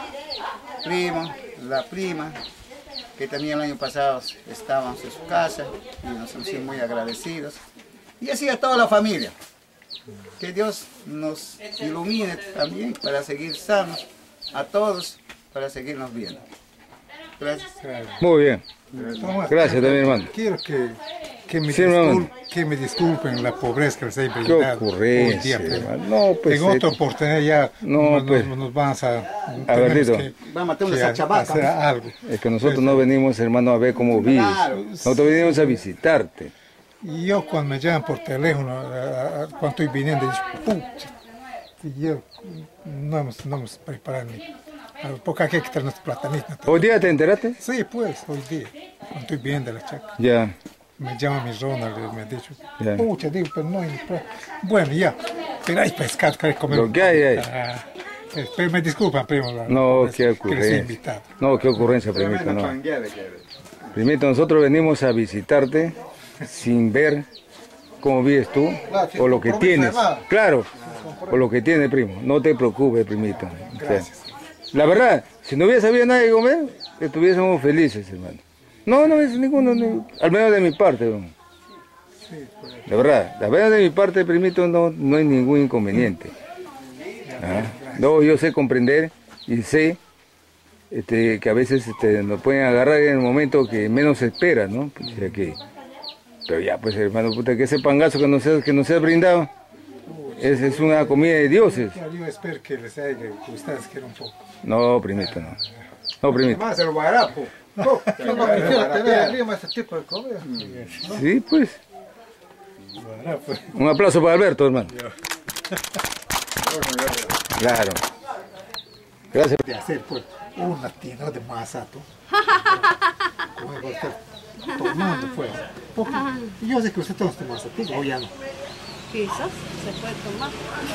Primo, la prima, que también el año pasado estábamos en su casa y nos sentimos muy agradecidos. Y así a toda la familia. Que Dios nos ilumine también para seguir sanos, a todos, para seguirnos viendo. Gracias. Muy bien. Gracias también, hermano. Quiero que, que, me sí, disculpen, que me disculpen la pobreza que les he brindado. Qué ocurrencia, hoy día, no, pues, en otra oportunidad ya no, nos, pues, nos, nos vamos a... A ver, que, vamos a que hacer algo. Es que nosotros no venimos, hermano, a ver cómo vives. Claro. Nosotros venimos a visitarte. Y yo cuando me llaman por teléfono, a, a, cuando estoy viniendo, digo, pucha, y yo no hemos, no hemos preparado ni... Porque hay que quitar nuestros platanitos. ¿Hoy día te enteraste? Sí, pues, hoy día, cuando estoy viendo la chaca. Ya. Me llama mi Ronald y me ha dicho, Ya. pucha, digo, pero no hay... Bueno, ya, pero hay pescado que hay que comer. Lo que hay, hay. Ah, pero me disculpan, primo. La, No, la, qué que les he ocurrencia. invitado. No, qué ocurrencia, primito, no. Primito, nosotros venimos a visitarte sin ver cómo vives tú, o lo que tienes. Claro, o lo que tienes, primo. No te preocupes, primito. O sea, la verdad, si no hubiese habido nada que comer, estuviésemos felices, hermano. No, no es ninguno, ni, al menos de mi parte, hermano. La verdad, la verdad de mi parte, primito, no, no hay ningún inconveniente. ¿Ah? No, yo sé comprender y sé este, que a veces este, nos pueden agarrar en el momento que menos se espera, ¿no? O sea que, pero ya, pues hermano, puta, que ese pangazo que nos ha, que nos ha brindado es, es una comida de dioses. Yo espero que les haya que ustedes quieran un poco. No, primito, no. No, primito. Más el guarapo. No, yo no quisiera tener en Lima ese tipo de comida. Sí, pues. Un aplauso para Alberto, hermano. Claro. Gracias. De hacer pues una tienda de masato. Como va a estar tomando pues. Porque yo sé que usted toma este masato, o ya no. Quizás se puede tomar.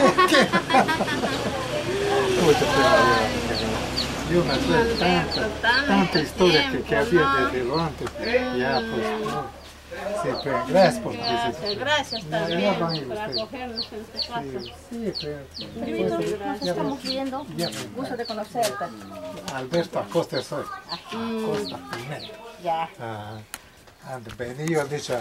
Y una vez tanta, tanta historia que, que había desde lo antes. Ya pues. No. Sí, pero gracias por Gracias, gracias también ya, ya por acogernos en este espacio. Sí, sí, pero... Primito, nos estamos viendo. Gusto de conocerte. Alberto Acosta soy. Mm. Acosta primero. Ya. Ah, ando venido, han dicho,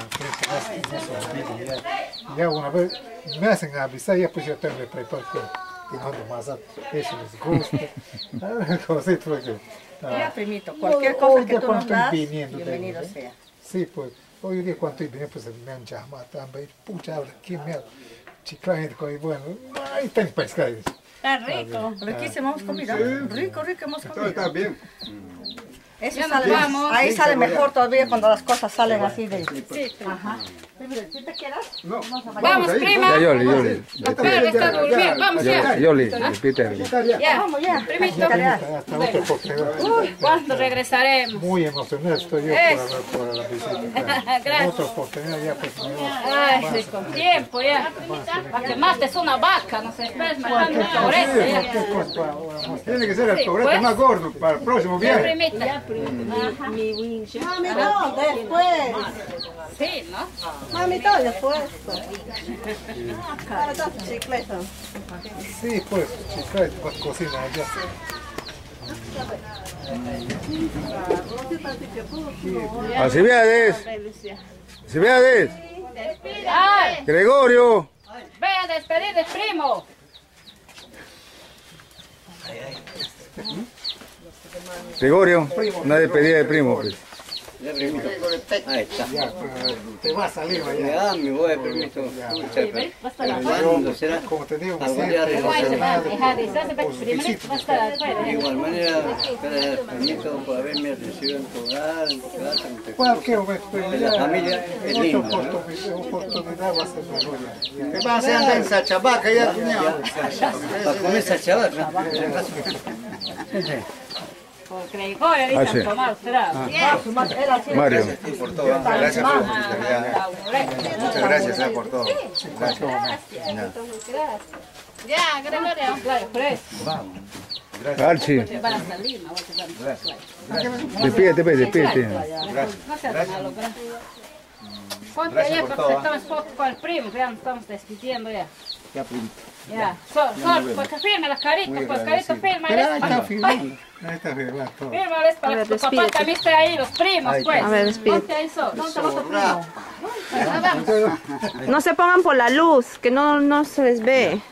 ya, ya una vez me hacen avisar, ya pues yo tengo que preparar que no más, eso les gusta. Cosito, porque... Ya, primito, cualquier cosa que tú nos das, viniendo, bienvenido sea. Sí, pues. Hoy día cuando estoy pues me han llamado también, pucha, ahora aquí me ha chiclado, bueno, ahí tengo pescado. Está rico. Riquísimo, hemos comido. Rico, rico, hemos comido. Está bien. Eso Ya sale, nos vamos. ahí Sí, sale se va mejor ya. todavía cuando las cosas salen así de... Sí, Ajá. ¿Sí te quedas? No. Vamos, prima. Ya, Yoli, Yoli. Pero está durmiendo. Vamos ya. Yoli, repite. Ya, vamos ya. Primito. Hasta otra oportunidad. Uy, ¿cuándo regresaremos? Muy emocionado estoy yo Eso. por, por la visita. Gracias. Otra oportunidad ya pues me voy. Ay, sí, con tiempo ya. Para que mates una vaca, no se esperes matando un pobrete ya. Tiene que ser el Sí, pobrete pues. más gordo para el próximo Ya, viaje. primita. Ya, primita. Mi winch. Mami, no, después. Sí, ¿no? Mami, todo después. Ahora está chicleta. Sí, pues, chicleta, pues cocina allá. Alcibiades. Alcibiades. Ay, Gregorio. ve a despedir del primo. Gregorio, una despedida de primo, pues. Ya, primito. Ahí está. Ya, te va a salir allá. Ya, me voy, permiso. Muchas gracias. ¿Cuándo será? Como te digo, Algún día regresaré. De igual manera, gracias, permiso, por haberme recibido en tu hogar, en tu casa, en tu Cualquier vez, de la familia, es otra lindo, ¿no? oportunidad, oportunidad va a ser mejor. ¿Qué va a hacer andar en Sachabaca ya, cuñado? Para comer sachabaca. Por Gregorio, Ah, ahorita sí. tomar, será. Mario. Gracias por todo. Gracias por Muchas gracias eh, por todo. Gracias. Ya, Gregorio, claro, fresco. Archie. Van a salir, no voy a quedar. Despídete, pues, despídete. No seas malo, gracias. Ponte Gracias allá por porque todo, estamos foto con el primo, ya nos estamos despidiendo ya. Ya, primo. Ya, Sol, Sol, pues que firme las caritas, Muy pues carito, agradecido. firma. Pero ahí está firmando. Ahí está firmando todo. Fírmales para A ver, que tu papá despídete. también esté ahí, los primos, Ahí pues. está. A ver, despídete. Ponte ahí, Sol. ¿Dónde está el otro primo? Vamos. No se pongan por la luz, que no, no se les ve.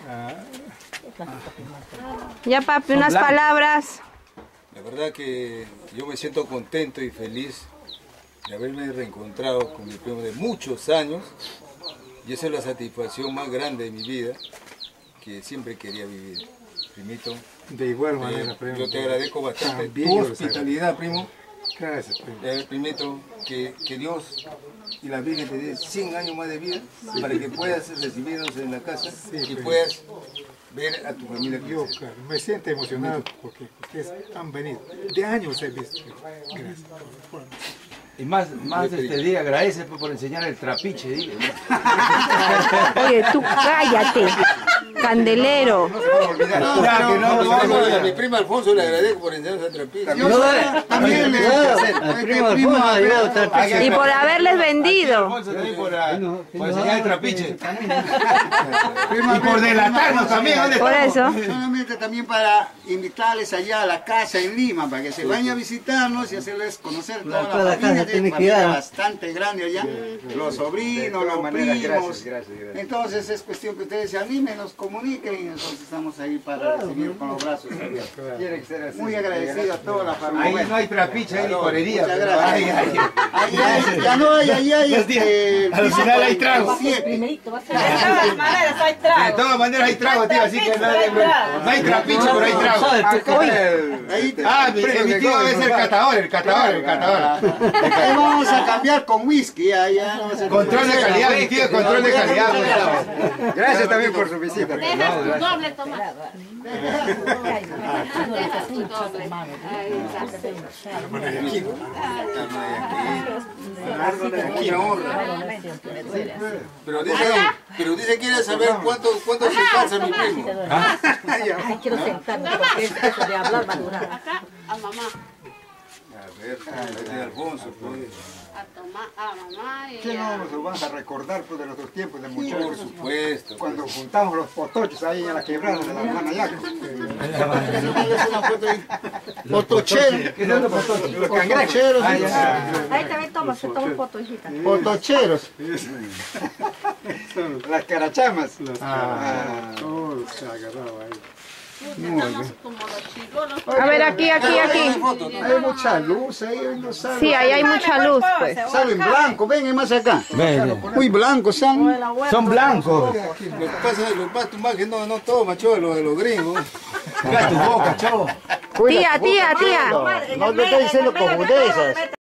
Ya, papi, unas palabras. La verdad que yo me siento contento y feliz de haberme reencontrado con mi primo de muchos años, y esa es la satisfacción más grande de mi vida que siempre quería vivir. Primito, De igual eh, manera, primo. yo te agradezco bastante También tu yo les hospitalidad, primo. Gracias, primo. Eh, primito, que, que Dios y la Virgen te dé cien años más de vida para que puedas recibirnos en la casa y primo. puedas ver a tu familia. Yo, claro, me siento emocionado porque ustedes han venido. De años he visto. Gracias. por- por- Y más, más este día, agradece por enseñar el trapiche, dile. Oye, tú cállate. Candelero. No, pero no, no, a mi prima Alfonso le agradezco por enseñarnos a trapiche. Yo también le al primo Alfonso ha ayudado a trapiche. Y por haberles vendido. Por enseñar el trapiche. Y por delatarnos también. Por eso. Solamente también para invitarles allá a la casa en Lima, para que se vayan a visitarnos y hacerles conocer toda la, la familia. casa tiene Una que ir familia a- bastante grande allá, los sobrinos, los primos. Entonces es cuestión que ustedes se animen, nos comuniquen y nosotros estamos ahí para recibir con los brazos abiertos. Tiene que ser así. Muy agradecido a toda la familia. Ahí no hay trapiche, hay ni corería. Muchas gracias. Ahí hay, ya no hay, ahí hay. este, Al final hay trago. Primerito va a ser. De todas maneras hay De trago. todas maneras hay trago, tío, así que no hay, no hay trapiche, pero hay trago. Ahí, Ah, mi, mi tío es el catador, el catador, el catador. ahí vamos a cambiar con whisky. Ya, ya, vamos a Control de calidad, mi tío, control de calidad. Gracias también por su visita. Deja tu doble, Tomás. Deja tu doble. Ahí Pero dice, pero dice quiere saber cuánto, cuánto se cansa mi primo. Ay, quiero sentarme porque eso de hablar va a durar. Acá, a mamá. A ver, de Alfonso, pues. A tomar, a mamá y ¿Qué a... no nos vamos a recordar pues, de nuestros tiempos de muchachos? Por supuesto. Cuando juntamos los potochos ahí en la quebrada de la hermana Yaco. Potocheros. ¿Qué son los potochos? Los cangrejos. Potocheros. Ahí también toma, se toma foto, hijita. Potocheros. Las carachamas. Ah. A ver, aquí, aquí, aquí. Hay mucha luz ahí, no saben. Sí, ahí hay mucha luz, pues. Saben blanco, ven más acá. Muy blancos son. Son blancos. Lo que pasa, lo que pasa tú más que no, no toma, chavo, lo de los gringos. Mira tu boca, chavo. Tía, tía, tía. No te estoy diciendo como de esas.